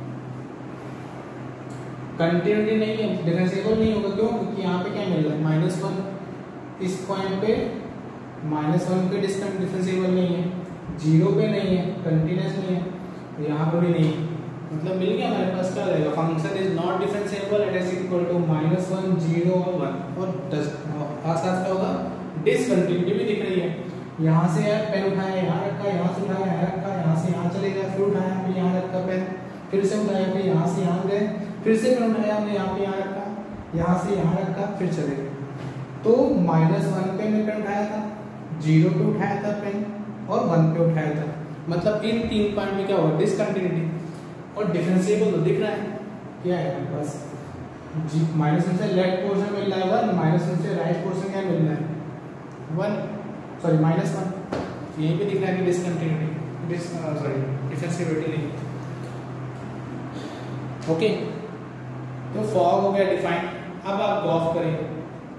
कंटिन्यूटी नहीं है, डिफरेंशिएबल नहीं होगा, क्यों, क्योंकि यहाँ पे क्या मिल रहा है -1, इस पॉइंट पे -1 पे डिफरेंशिएबल नहीं है, 0 पे नहीं है, कंटिन्यूअस नहीं है, यहाँ पर भी नहीं है, मतलब मिल गया हमारे पास क्या रहेगा, function is not differentiable at is equal to -1 0 और 1, और साथ क्या होगा, डिसकंटिन्यूटी भी दिख रही है, यहाँ से यार पेन उठाया यहाँ रखा, यहाँ से उठाया यहाँ रखा, यहाँ से यहाँ चले गया, फिर उठाया फिर यहाँ रखा पेन, फिर से उठाया फिर यहाँ से यहाँ गए, फिर से पेन उठाया हमने यहाँ पे यहाँ रखा, यहाँ से यहाँ रखा, फिर चले गए। तो -1 पे मैं पेन उठाया था, 0 पे उठाया था पेन और 1 पे उठाया था, मतलब इन 3 पॉइंट में क्या होगा, डिसकंटिन्यूटी, और डिफरेंशिएबल तो दिख रहा है, क्या है हमारे पास, -1 से लेफ्ट पोर्शन मिल रहा है 1, -1 से राइट पोर्शन क्या मिल रहा है 1, सॉरी -1, यहीं पे दिख रहा है कि डिसकंटिन्यूटी सॉरी डिफरेंशिएबिलिटी नहीं। ओके, तो फॉग हो गया डिफाइन। अब आप गॉफ करें।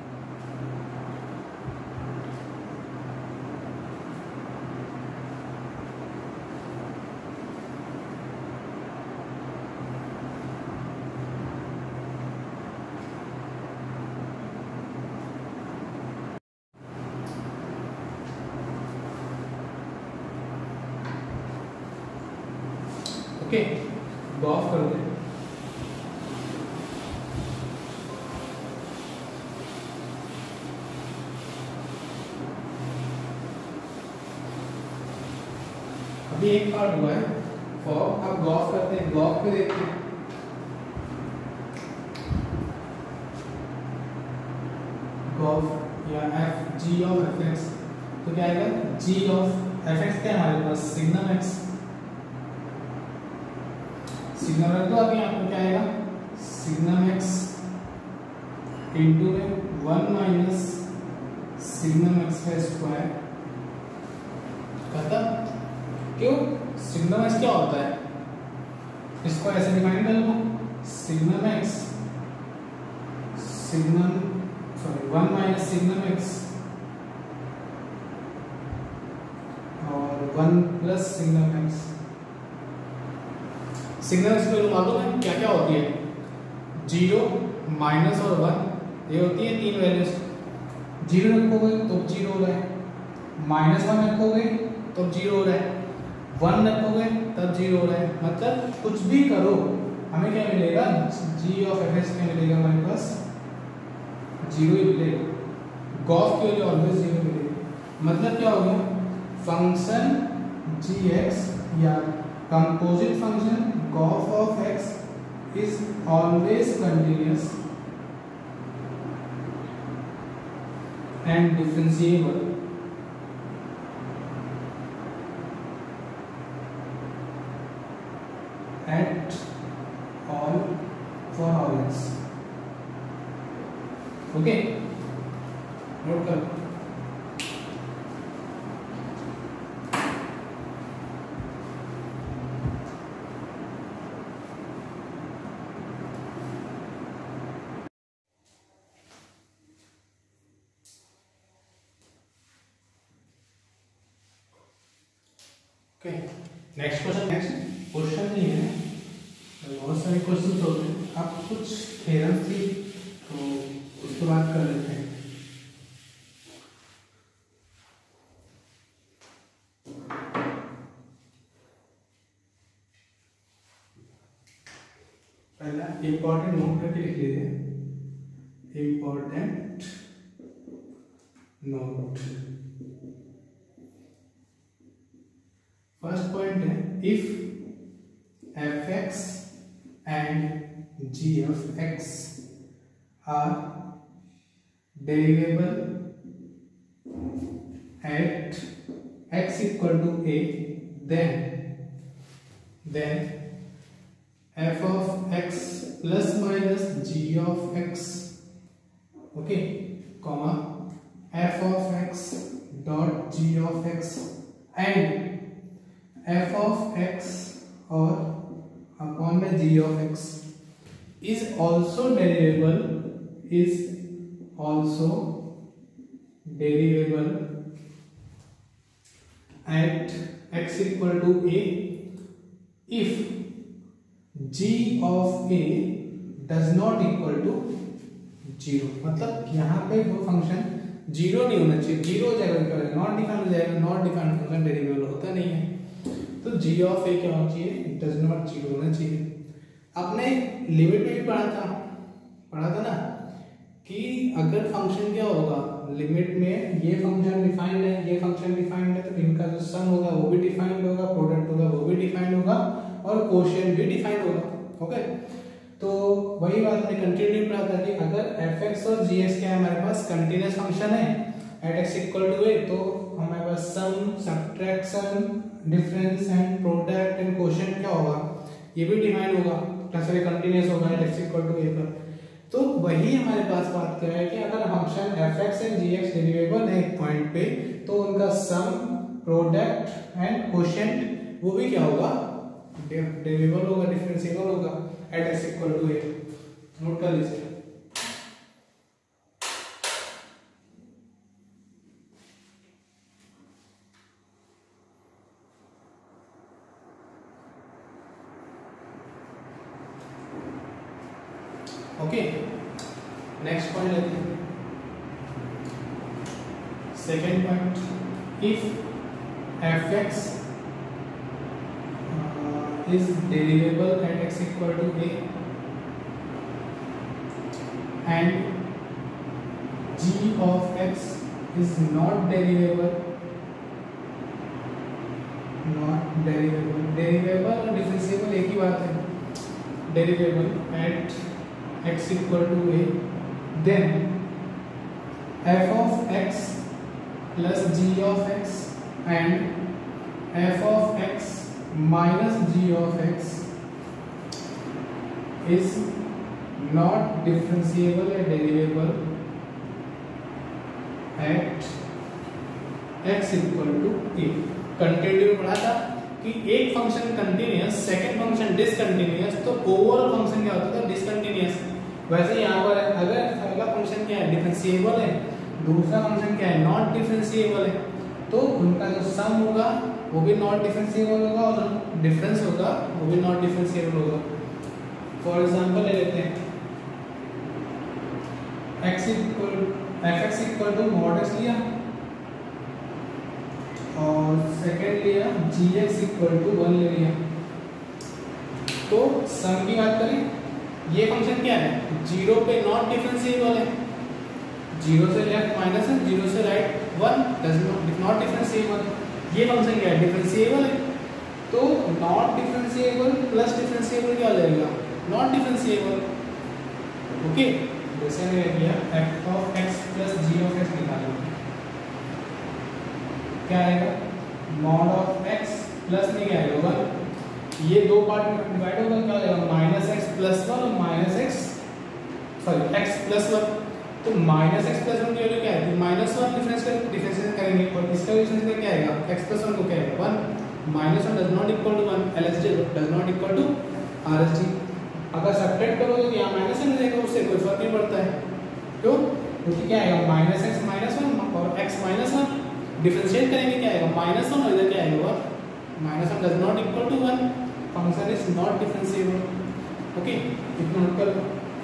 ओके, गॉफ कर दें। अभी एक पार्ट हुआ है फॉग, अब गॉफ करते हैं। गॉफ पे देखते हैं, गॉफ या f g of f x, तो क्या आएगा जी ऑफ एफ एक्स क्या है हमारे पास सिग्नम एक्स, सिग्नम रख दो। अभी आपको क्या आएगा सिग्नम एक्स इंटू में 1 माइनस सिग्नम एक्स का स्क्वायर। खत्म। क्यों? सिग्नम एक्स क्या होता है, इसको ऐसे डिफाइन कर लो, signum x signum sorry 1 minus signum x और 1 plus signum x. Signum x को मालूम है क्या क्या होती है, 0 माइनस और 1, ये होती है तीन वैल्यूज। 0 रखोगे तो 0 हो रहा है, -1 रखोगे तो 0 हो रहा है, 1 रखोगे तब 0 हो रहा है। मतलब कुछ भी करो हमें क्या मिलेगा, जी ऑफ एफ एक्स क्या मिलेगा हमारे पास 0 ही मिलेगा। गॉफ के लिए ऑलवेज 0 मिलेगा। मतलब क्या हो गया, फंक्शन जी एक्स या composite function gof of x is always continuous and differentiable at all for all x. Okay, note कर। ओके, नेक्स्ट क्वेश्चन नहीं है, बहुत सारे क्वेश्चन होते हैं। आप कुछ थ्योरम थी तो उसके बाद कर लेते हैं। पहला इम्पोर्टेंट नोट करके लिख लीजिए, इम्पोर्टेंट नोट। फर्स्ट पॉइंट है, if f x and g of x are derivable at x equal to a, then f of x plus minus g of x, okay, comma f of x dot g of x and f of x or upon the g of x is also derivable at x equal to a if g of a does not equal to 0। मतलब यहाँ पे वो function 0 नहीं होना चाहिए, 0 हो जाएगा, not defined हो जाएगा। नॉट डिफाइंड फंक्शन डेरिवेबल होता नहीं है, तो g ऑफ a क्या होना चाहिए, डज नॉट 0 होना चाहिए। आपने लिमिट में भी पढ़ा था ना कि अगर फंक्शन क्या होगा, लिमिट में ये फंक्शन डिफाइंड है, ये फंक्शन डिफाइंड है, तो इनका जो सम होगा वो भी डिफाइंड होगा, प्रोडक्ट होगा वो भी डिफाइंड होगा और कोशिएंट भी डिफाइंड होगा। ओके, तो वही बात हमने कंटिन्यू पढ़ा था कि अगर f(x) और g(x) क्या है हमारे पास कंटीन्यूअस फंक्शन है at x equal to a, तो हमारे पास sum, subtraction, difference and product and quotient क्या होगा, ये भी डिफाइंड होगा, प्लस ये कंटीन्यूअस होगा at x equal to a पर। तो वही हमारे पास बात कर रहा है कि अगर फंक्शन f(x) एंड g(x) डेरिवेबल है एक पॉइंट पे, तो उनका सम, प्रोडक्ट एंड कोशेंट वो भी क्या होगा, डेरिवेबल होगा, डिफरेंशिएबल होगा at x equal to a. Note कर लीजिए। ओके, नेक्स्ट पॉइंट लेते हैं। Second point, if f x is derivable at x equal to a and g of x is not derivable derivable और डिफरेंशिएबल एक ही बात है, derivable at x equal to a, then f of x plus g of x and f of x minus g of x is not differentiable or derivable at x equal to a। Continue पढ़ा था कि एक function continuous, second function discontinuous, तो overall function क्या होता था, discontinuous. वैसे यहाँ पर अगर पहला फंक्शन क्या है, डिफरेंशिएबल है, दूसरा फंक्शन क्या है, नॉट डिफरेंशिएबल है, तो उनका जो सम होगा वो भी नॉट डिफरेंशिएबल होगा और डिफरेंस होगा वो भी नॉट डिफरेंशिएबल होगा। फॉर एग्जांपल ले लेते हैं, fx equal to mod x लिया और सेकेंड लिया gx इक्वल टू 1 ले लिया। तो सम की बात करें, ये फंक्शन क्या है, जीरो पे नॉट डिफरेंशिएबल है, जीरो से लेफ्ट माइनस है, जीरो से राइट 1 डज नॉट डिफरेंशिएबल। ये फंक्शन क्या है, डिफरेंशिएबल है, तो नॉट डिफरेंशिएबल प्लस डिफरेंशिएबल क्या हो जाएगा, नॉट डिफरेंशिएबल। ओके, जैसे मैंने किया f of x plus g of x निकालो, क्या आएगा, mod of x प्लस में क्या आएगा 1, ये दो पार्ट में डिवाइड होगा, क्या हो जाएगा माइनस एक्स प्लस 1 और minus x sorry x plus 1। तो माइनस एक्स प्लस 1 की वैल्यू क्या है, माइनस 1 डिफरेंशिएशन करेंगे और इसका डिफरेंशिएशन क्या आएगा, x प्लस 1 को क्या आएगा 1, minus 1 does not equal to 1, LHS does not equal to RHS। अगर सब्ट्रैक्ट करोगे तो यहाँ माइनस हो जाएगा, उससे कोई फर्क नहीं पड़ता है, क्यों, क्योंकि क्या आएगा माइनस एक्स माइनस 1 और x माइनस 1, डिफरेंशिएट करेंगे क्या आएगा माइनस 1 और इधर क्या आएगा 1, minus 1 does not equal to 1, function is not differentiable. Okay, इतना नोट कर लो।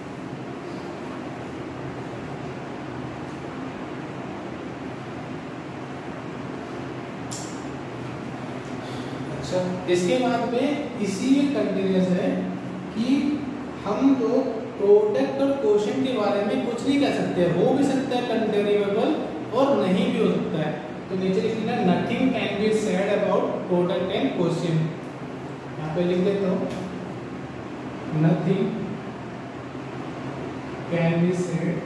इसके बाद में इसी में कंटिन्यूअस है कि हम तो प्रोडक्ट और कोशेंट के बारे में कुछ नहीं कह सकते, हो भी सकता है कंडेरिवेबल और नहीं भी हो सकता है। तो नीचे लिख लेना nothing can be said about product and quotient, यहाँ पे लिख देता हूँ nothing can be said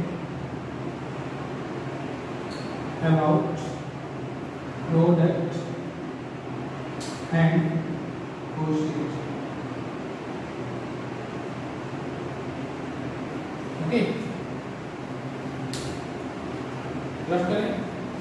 about product and quotient। Okay, rough करें।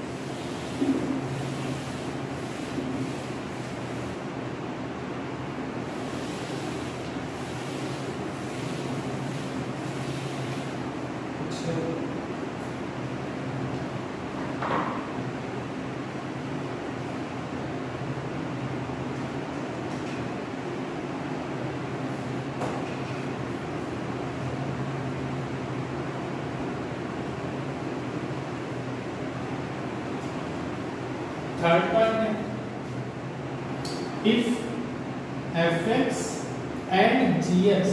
थर्ड पॉइंट है, if fx and gx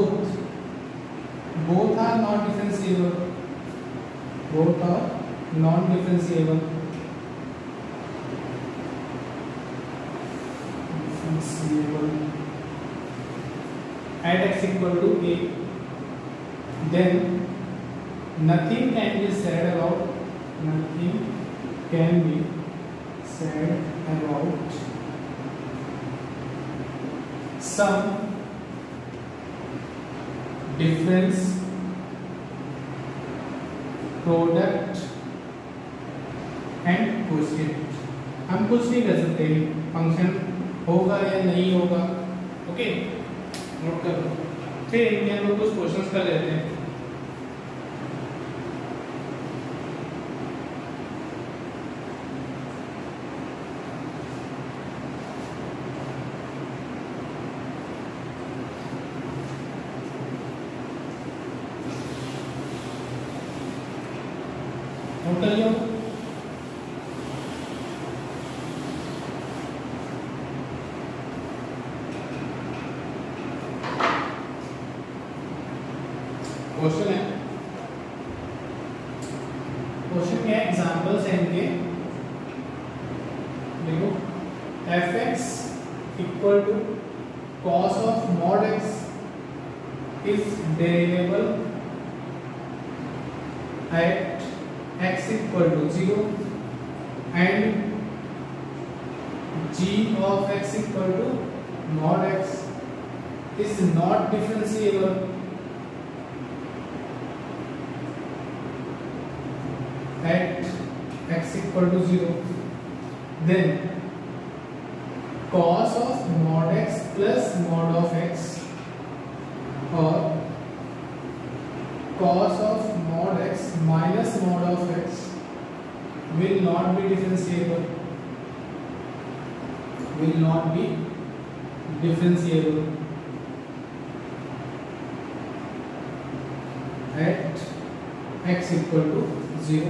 both are not differentiable, both are non differentiable at x equal to a, then nothing can be said about some difference product and quotient। हम कुछ नहीं कर सकते, function होगा या नहीं होगा। ओके, नोट कर लो। फिर इनके हम लोग कुछ क्वेश्चंस कर लेते हैं। नोट कर लिया? क्वेश्चन है, क्वेश्चन क्या है, एग्जांपल्स हैं इनके। देखो, fx equal to cos of mod x is derivable at x equal to 0 and g of x equal to mod x is not differentiable at x equal to 0, then cos of mod x plus mod of x or cos of mod x minus mod of x will not be differentiable, will not be differentiable at x equal to 0।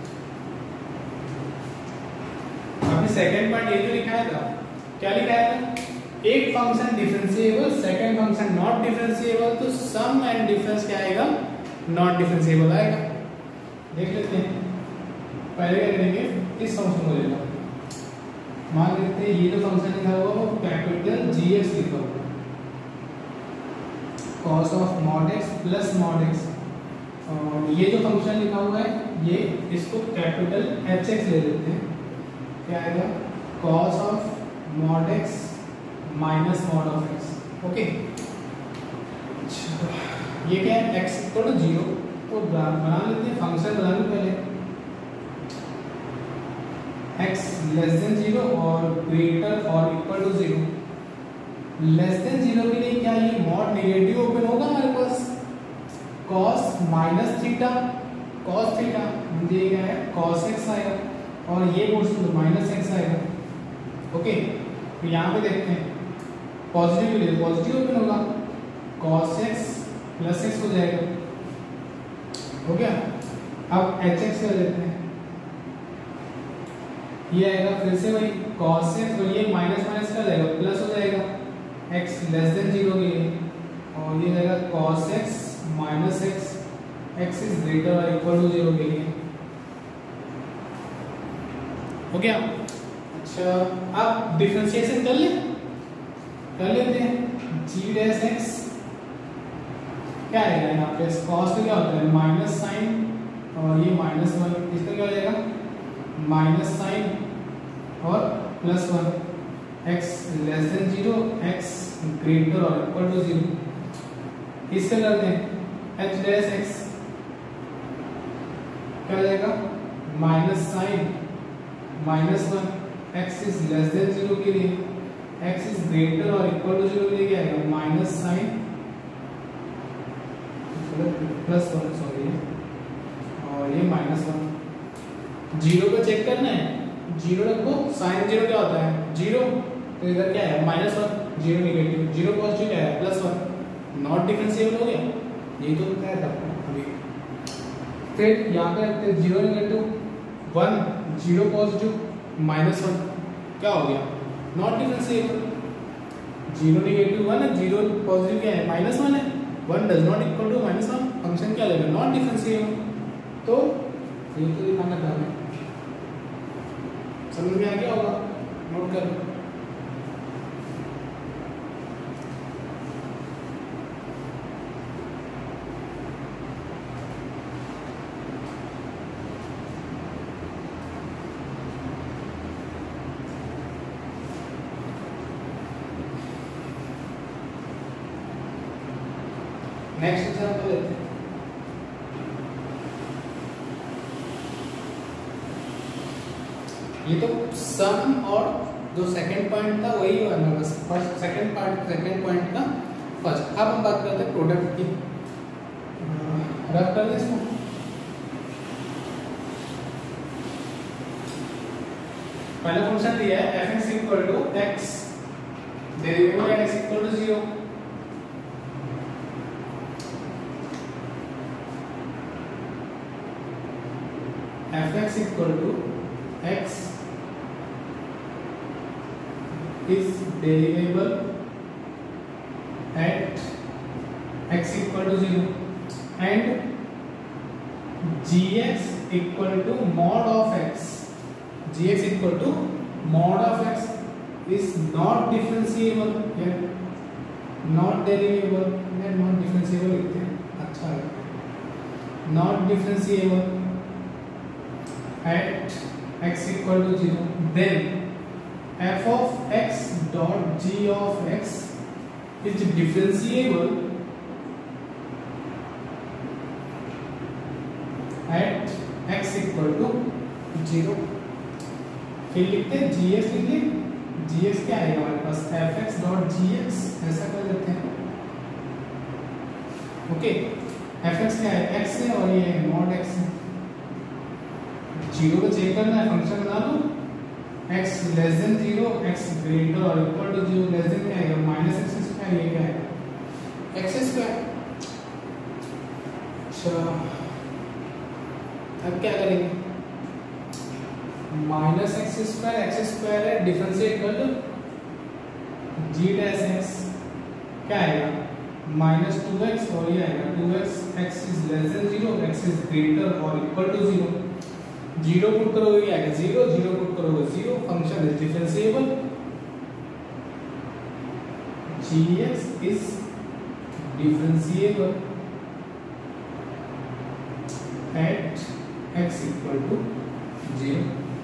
अभी second part ये तो लिखा था, क्या लिखा है? एक function differentiable, second function not differentiable, तो सम एंड डिफरेंस क्या आएगा? नॉट डिफरेंशिएबल आएगा। देख लेते हैं। पहले क्या करेंगे, इस फंक्शन को लेना, मान लेते हैं ये जो फंक्शन लिखा हुआ वो कैपिटल gx लिखा हुआ, cos of mod x plus mod x, और ये जो फंक्शन लिखा हुआ है ये, इसको कैपिटल hx ले लेते हैं। क्या आएगा? cos of mod x minus mod of x। Okay, ये क्या है? x इक्वल टू 0, तो बना लेते हैं, फंक्शन बना लेते पहले, x लेस देन 0 और ग्रेटर और इक्वल टू 0। लेस देन 0 के लिए क्या ये मॉड नेगेटिव ओपन होगा हमारे पास, cos minus theta, cos theta ये क्या है? cos x आएगा, और ये पोर्शन तो माइनस x आएगा। ओके, तो यहाँ पे देखते हैं, पॉजिटिव के लिए पॉजिटिव ओपन होगा, cos x प्लस x हो जाएगा। हो गया? अब hx कर लेते हैं, ये आएगा फिर से वही cos x, और ये माइनस माइनस कर जाएगा, प्लस हो जाएगा x लेस देन 0 के लिए, और ये आएगा cos x minus x is greater और इक्वल टू 0 के लिए। हो गया? अच्छा, अब डिफरेंशिएशन कर लेते हैं। g डैश x क्या आएगा यहाँ पे? cos तो क्या होता है? माइनस साइन, और ये -1, इसका क्या हो जाएगा? माइनस साइन और plus 1, x less than 0, x greater और इक्वल टू 0। इसका करते हैं h डैश x क्या हो जाएगा? Minus sine -1, x is less than 0 के लिए, x इज ग्रेटर और इक्वल टू 0 के लिए क्या आएगा? माइनस साइन प्लस 1, सॉरी, और ये -1। 0 को चेक करना है, 0 रखो, साइन 0 क्या होता है? 0, तो इधर क्या है? -1, 0 नेगेटिव, 0 पॉजिटिव क्या है? +1, नॉट डिफरेंशिएबल हो गया। ये तो क्या था अभी। फिर यहाँ पे रखते हैं 0 नेगेटिव 1, 0 पॉजिटिव -1, क्या हो गया? Not differentiable. 0 नेगेटिव 1 है, 0 पॉजिटिव क्या है? -1 है, 1 does not equal to -1, function क्या लेगा? Not differentiable. तो ये तो दिखाना था हमें, समझ में आ गया होगा? नोट कर। नेक्स्ट एग्जांपल लेते हैं। ये तो सम और जो सेकंड पॉइंट था वही हुआ ना, बस फर्स्ट सेकंड पॉइंट का फर्स्ट। अब हम बात करते हैं प्रोडक्ट की। रख कर दे इसको। पहला फंक्शन दिया है fx equal to x, derivative x equal to 0। fx equal to x is derivable at x equal to 0 and gx equal to mod of x, gx equal to mod of x is not differentiable here, not derivable, not differentiable लिखते हैं, अच्छा है, not differentiable at x equal to 0, then f of x dot g of x is differentiable at x equal to 0। फिर लिखते हैं gx, लिख ले, gx क्या आएगा हमारे पास, fx dot gx, ऐसा कर देते हैं। ओके, fx क्या है, x है और ये mod x है। 0 को चेक करना है, फंक्शन बना लो, x less than 0, x greater और इक्वल टू 0, लेस देन क्या आएगा माइनस एक्स स्क्वायर, ये क्या है एक्स स्क्वायर। अच्छा अब क्या करेंगे, माइनस एक्स स्क्वायर है, डिफरेंशिएट कर दो, g डैश x क्या आएगा माइनस 2x और ये आएगा 2x, x is less than 0, x is greater और इक्वल टू 0। 0 पुट करोगे क्या आएगा 0, 0 पुट करोगे 0, function is differentiable, gx is differentiable at x equal to 0।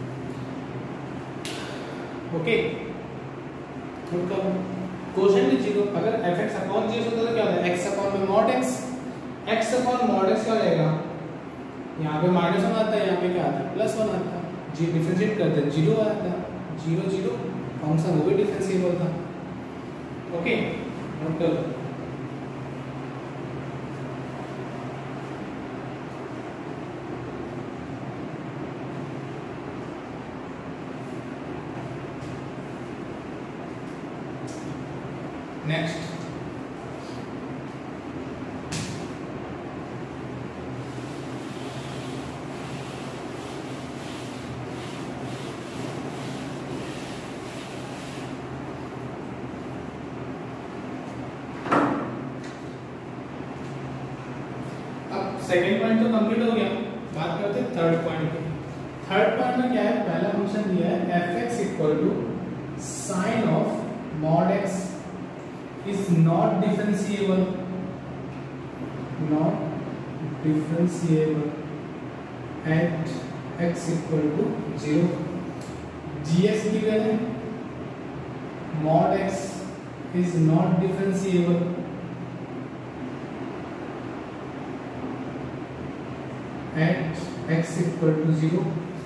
Okay, question में 0, अगर fx अपॉन 0 होता तो क्या होता है, x अपॉन में mod x, x upon mod x क्या हो जाएगा, यहाँ पे माइनस 1 आता है, यहाँ पे क्या आता है प्लस 1 आता है, जी डिफरेंशिएट करते हैं 0 आता है, 0 0 फंक्शन वो भी डिफरेंशिएबल था। ओके नोट कर लो। नेक्स्ट सेकेंड पॉइंट तो कंप्लीट हो गया, बात करते हैं थर्ड पॉइंट की। थर्ड पॉइंट में क्या है, पहला फंक्शन दिया है fx equal to sine of mod x is not differentiable at x equal to 0। gx given है, mod x is not differentiable at x equal to 0।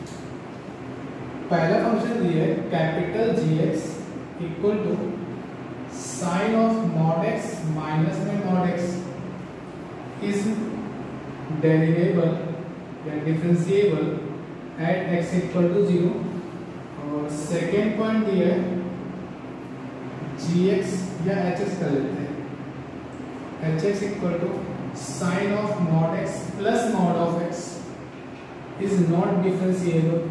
पहला फंक्शन दिया है capital gx equal to sine of mod x minus में mod x is derivable या differentiable at x equal to 0। और second point दिया है gx या hx कर लेते हैं, hx equal to sine of mod x plus mod of x is not differentiable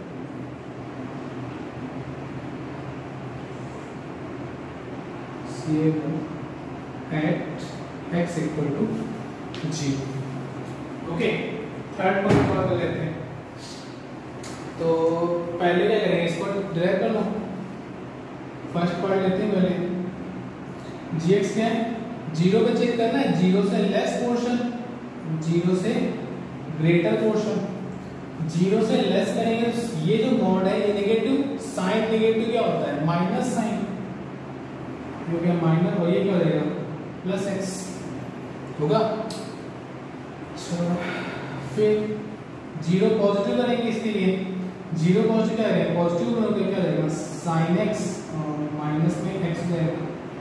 at x equal to 0। Okay, third point को कर लेते हैं। तो पहले क्या करेंगे, इसको डिराइव कर लो। फर्स्ट पॉइंट लेते हैं पहले, gx क्या है 0 पे चेक करना है, 0 से लेस पोर्शन, 0 से ग्रेटर पोर्शन। 0 से लेस करेंगे तो ये जो मॉड है ये नेगेटिव, साइन नेगेटिव क्या होता है माइनस साइन, जो कि माइनस और ये क्या हो जाएगा प्लस एक्स होगा। फिर 0 पॉजिटिव करेंगे, इसके लिए जीरो पॉजिटिव क्या रहेगा, पॉजिटिव बनोगे क्या रहेगा साइन एक्स माइनस में एक्स जाएगा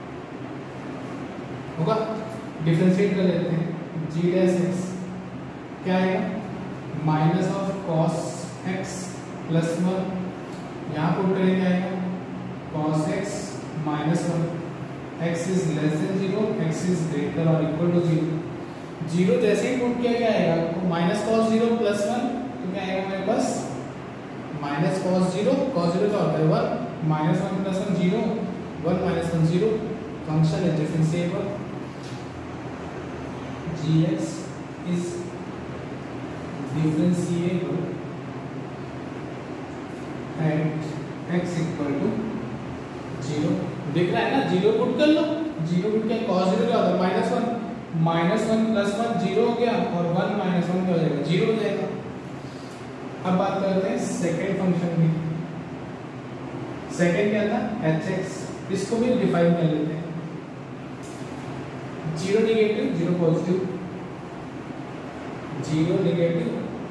होगा। डिफरेंशिएट कर लेते हैं जी डैश एक्स क्या आएगा minus of cos x plus one, यहाँ पुट करेंगे क्या आएगा cos x minus one, x is less than zero, x is greater और इक्वल टू जीरो। जीरो जैसे ही पुट किया क्या आएगा minus cos zero plus one, तो क्या आएगा हमारे पास माइनस कॉस जीरो क्या होता है one, minus one plus one zero, one minus one zero. Function is differentiable, g x is differentiable at x equal to zero. दिख रहा है ना, जीरो पुट कर लो, जीरो पुट किया कॉस जीरो क्या होता है minus one, minus one plus one zero हो गया और वन माइनस वन क्या हो जाएगा जीरो हो जाएगा। अब बात करते हैं सेकेंड फंक्शन की। सेकेंड क्या था एच एक्स, इसको भी डिफाइन कर लेते हैं। Zero negative zero positive, zero negative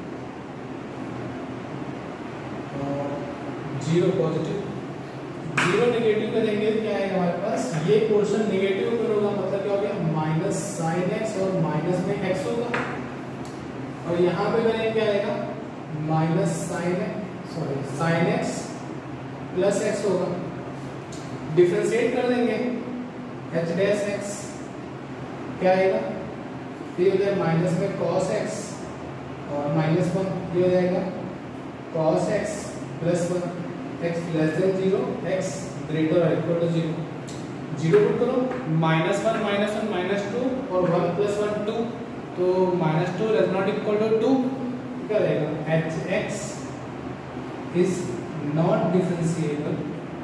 और जीरो पॉजिटिव। जीरो नेगेटिव करेंगे क्या आएगा हमारे पास, ये पोर्शन नेगेटिव करोगा मतलब क्या हो गया माइनस साइन एक्स और माइनस में एक्स होगा, और यहाँ पे करेंगे क्या आएगा minus sine x plus x होगा। डिफरेंशिएट कर देंगे एच डैश एक्स क्या आएगा, ये हो जाएगा माइनस में कॉस एक्स और माइनस वन, ये हो जाएगा cos x plus one, x less than zero, x greater और equal to zero. Zero put करो माइनस वन माइनस टू और वन प्लस वन टू, तो minus two is not equal to two, क्या रहेगा h x is not differentiable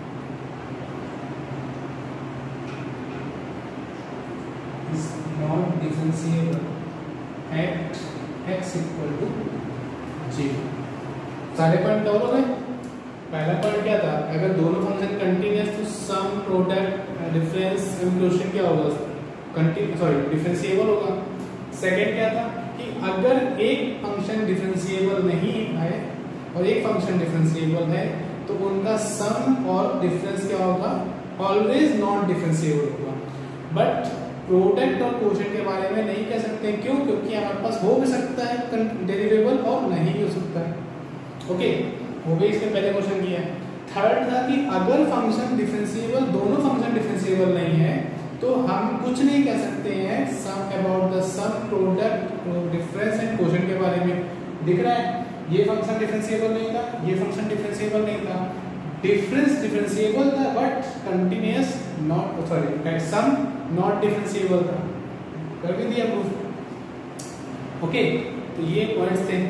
at x equal to zero. सारे point cover हो गए। पहला point क्या था, अगर दोनों फंक्शन कंटिन्यूअस तो सम प्रोडक्ट डिफरेंस इक्वेशन क्या होगा डिफरेंशिएबल होगा। सेकंड क्या था कि अगर एक फंक्शन डिफरेंशिएबल नहीं है और एक फंक्शन डिफरेंशिएबल है तो उनका सम और डिफरेंस क्या होगा ऑलवेज नॉट डिफरेंशिएबल होगा। बट प्रोडक्ट और क्वोशंट के बारे में नहीं कह सकते, क्यों, क्योंकि हमारे पास हो भी सकता है डेरिवेबल और नहीं भी हो सकता है। ओके, वो भी इसके पहले क्वेश्चन किया है। थर्ड था कि अगर फंक्शन डिफरेंशिएबल, दोनों फंक्शन डिफरेंशिएबल नहीं है तो हम कुछ नहीं कह सकते हैं sum about the sum product difference and quotient के बारे में। दिख रहा है ये फंक्शन डिफरेंशिएबल नहीं था, ये फंक्शन डिफरेंशिएबल नहीं था, डिफरेंस डिफरेंशिएबल था but continuous not at sum not differentiable था। कर भी दिया प्रूफ। ओके, तो ये पॉइंट्स थे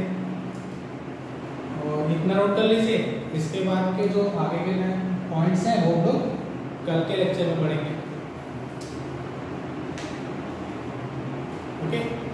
और इतना नोट कर लीजिए। इसके बाद के जो आगे के पॉइंट्स हैं वो लोग कल के लेक्चर में पढ़ेंगे। ओके।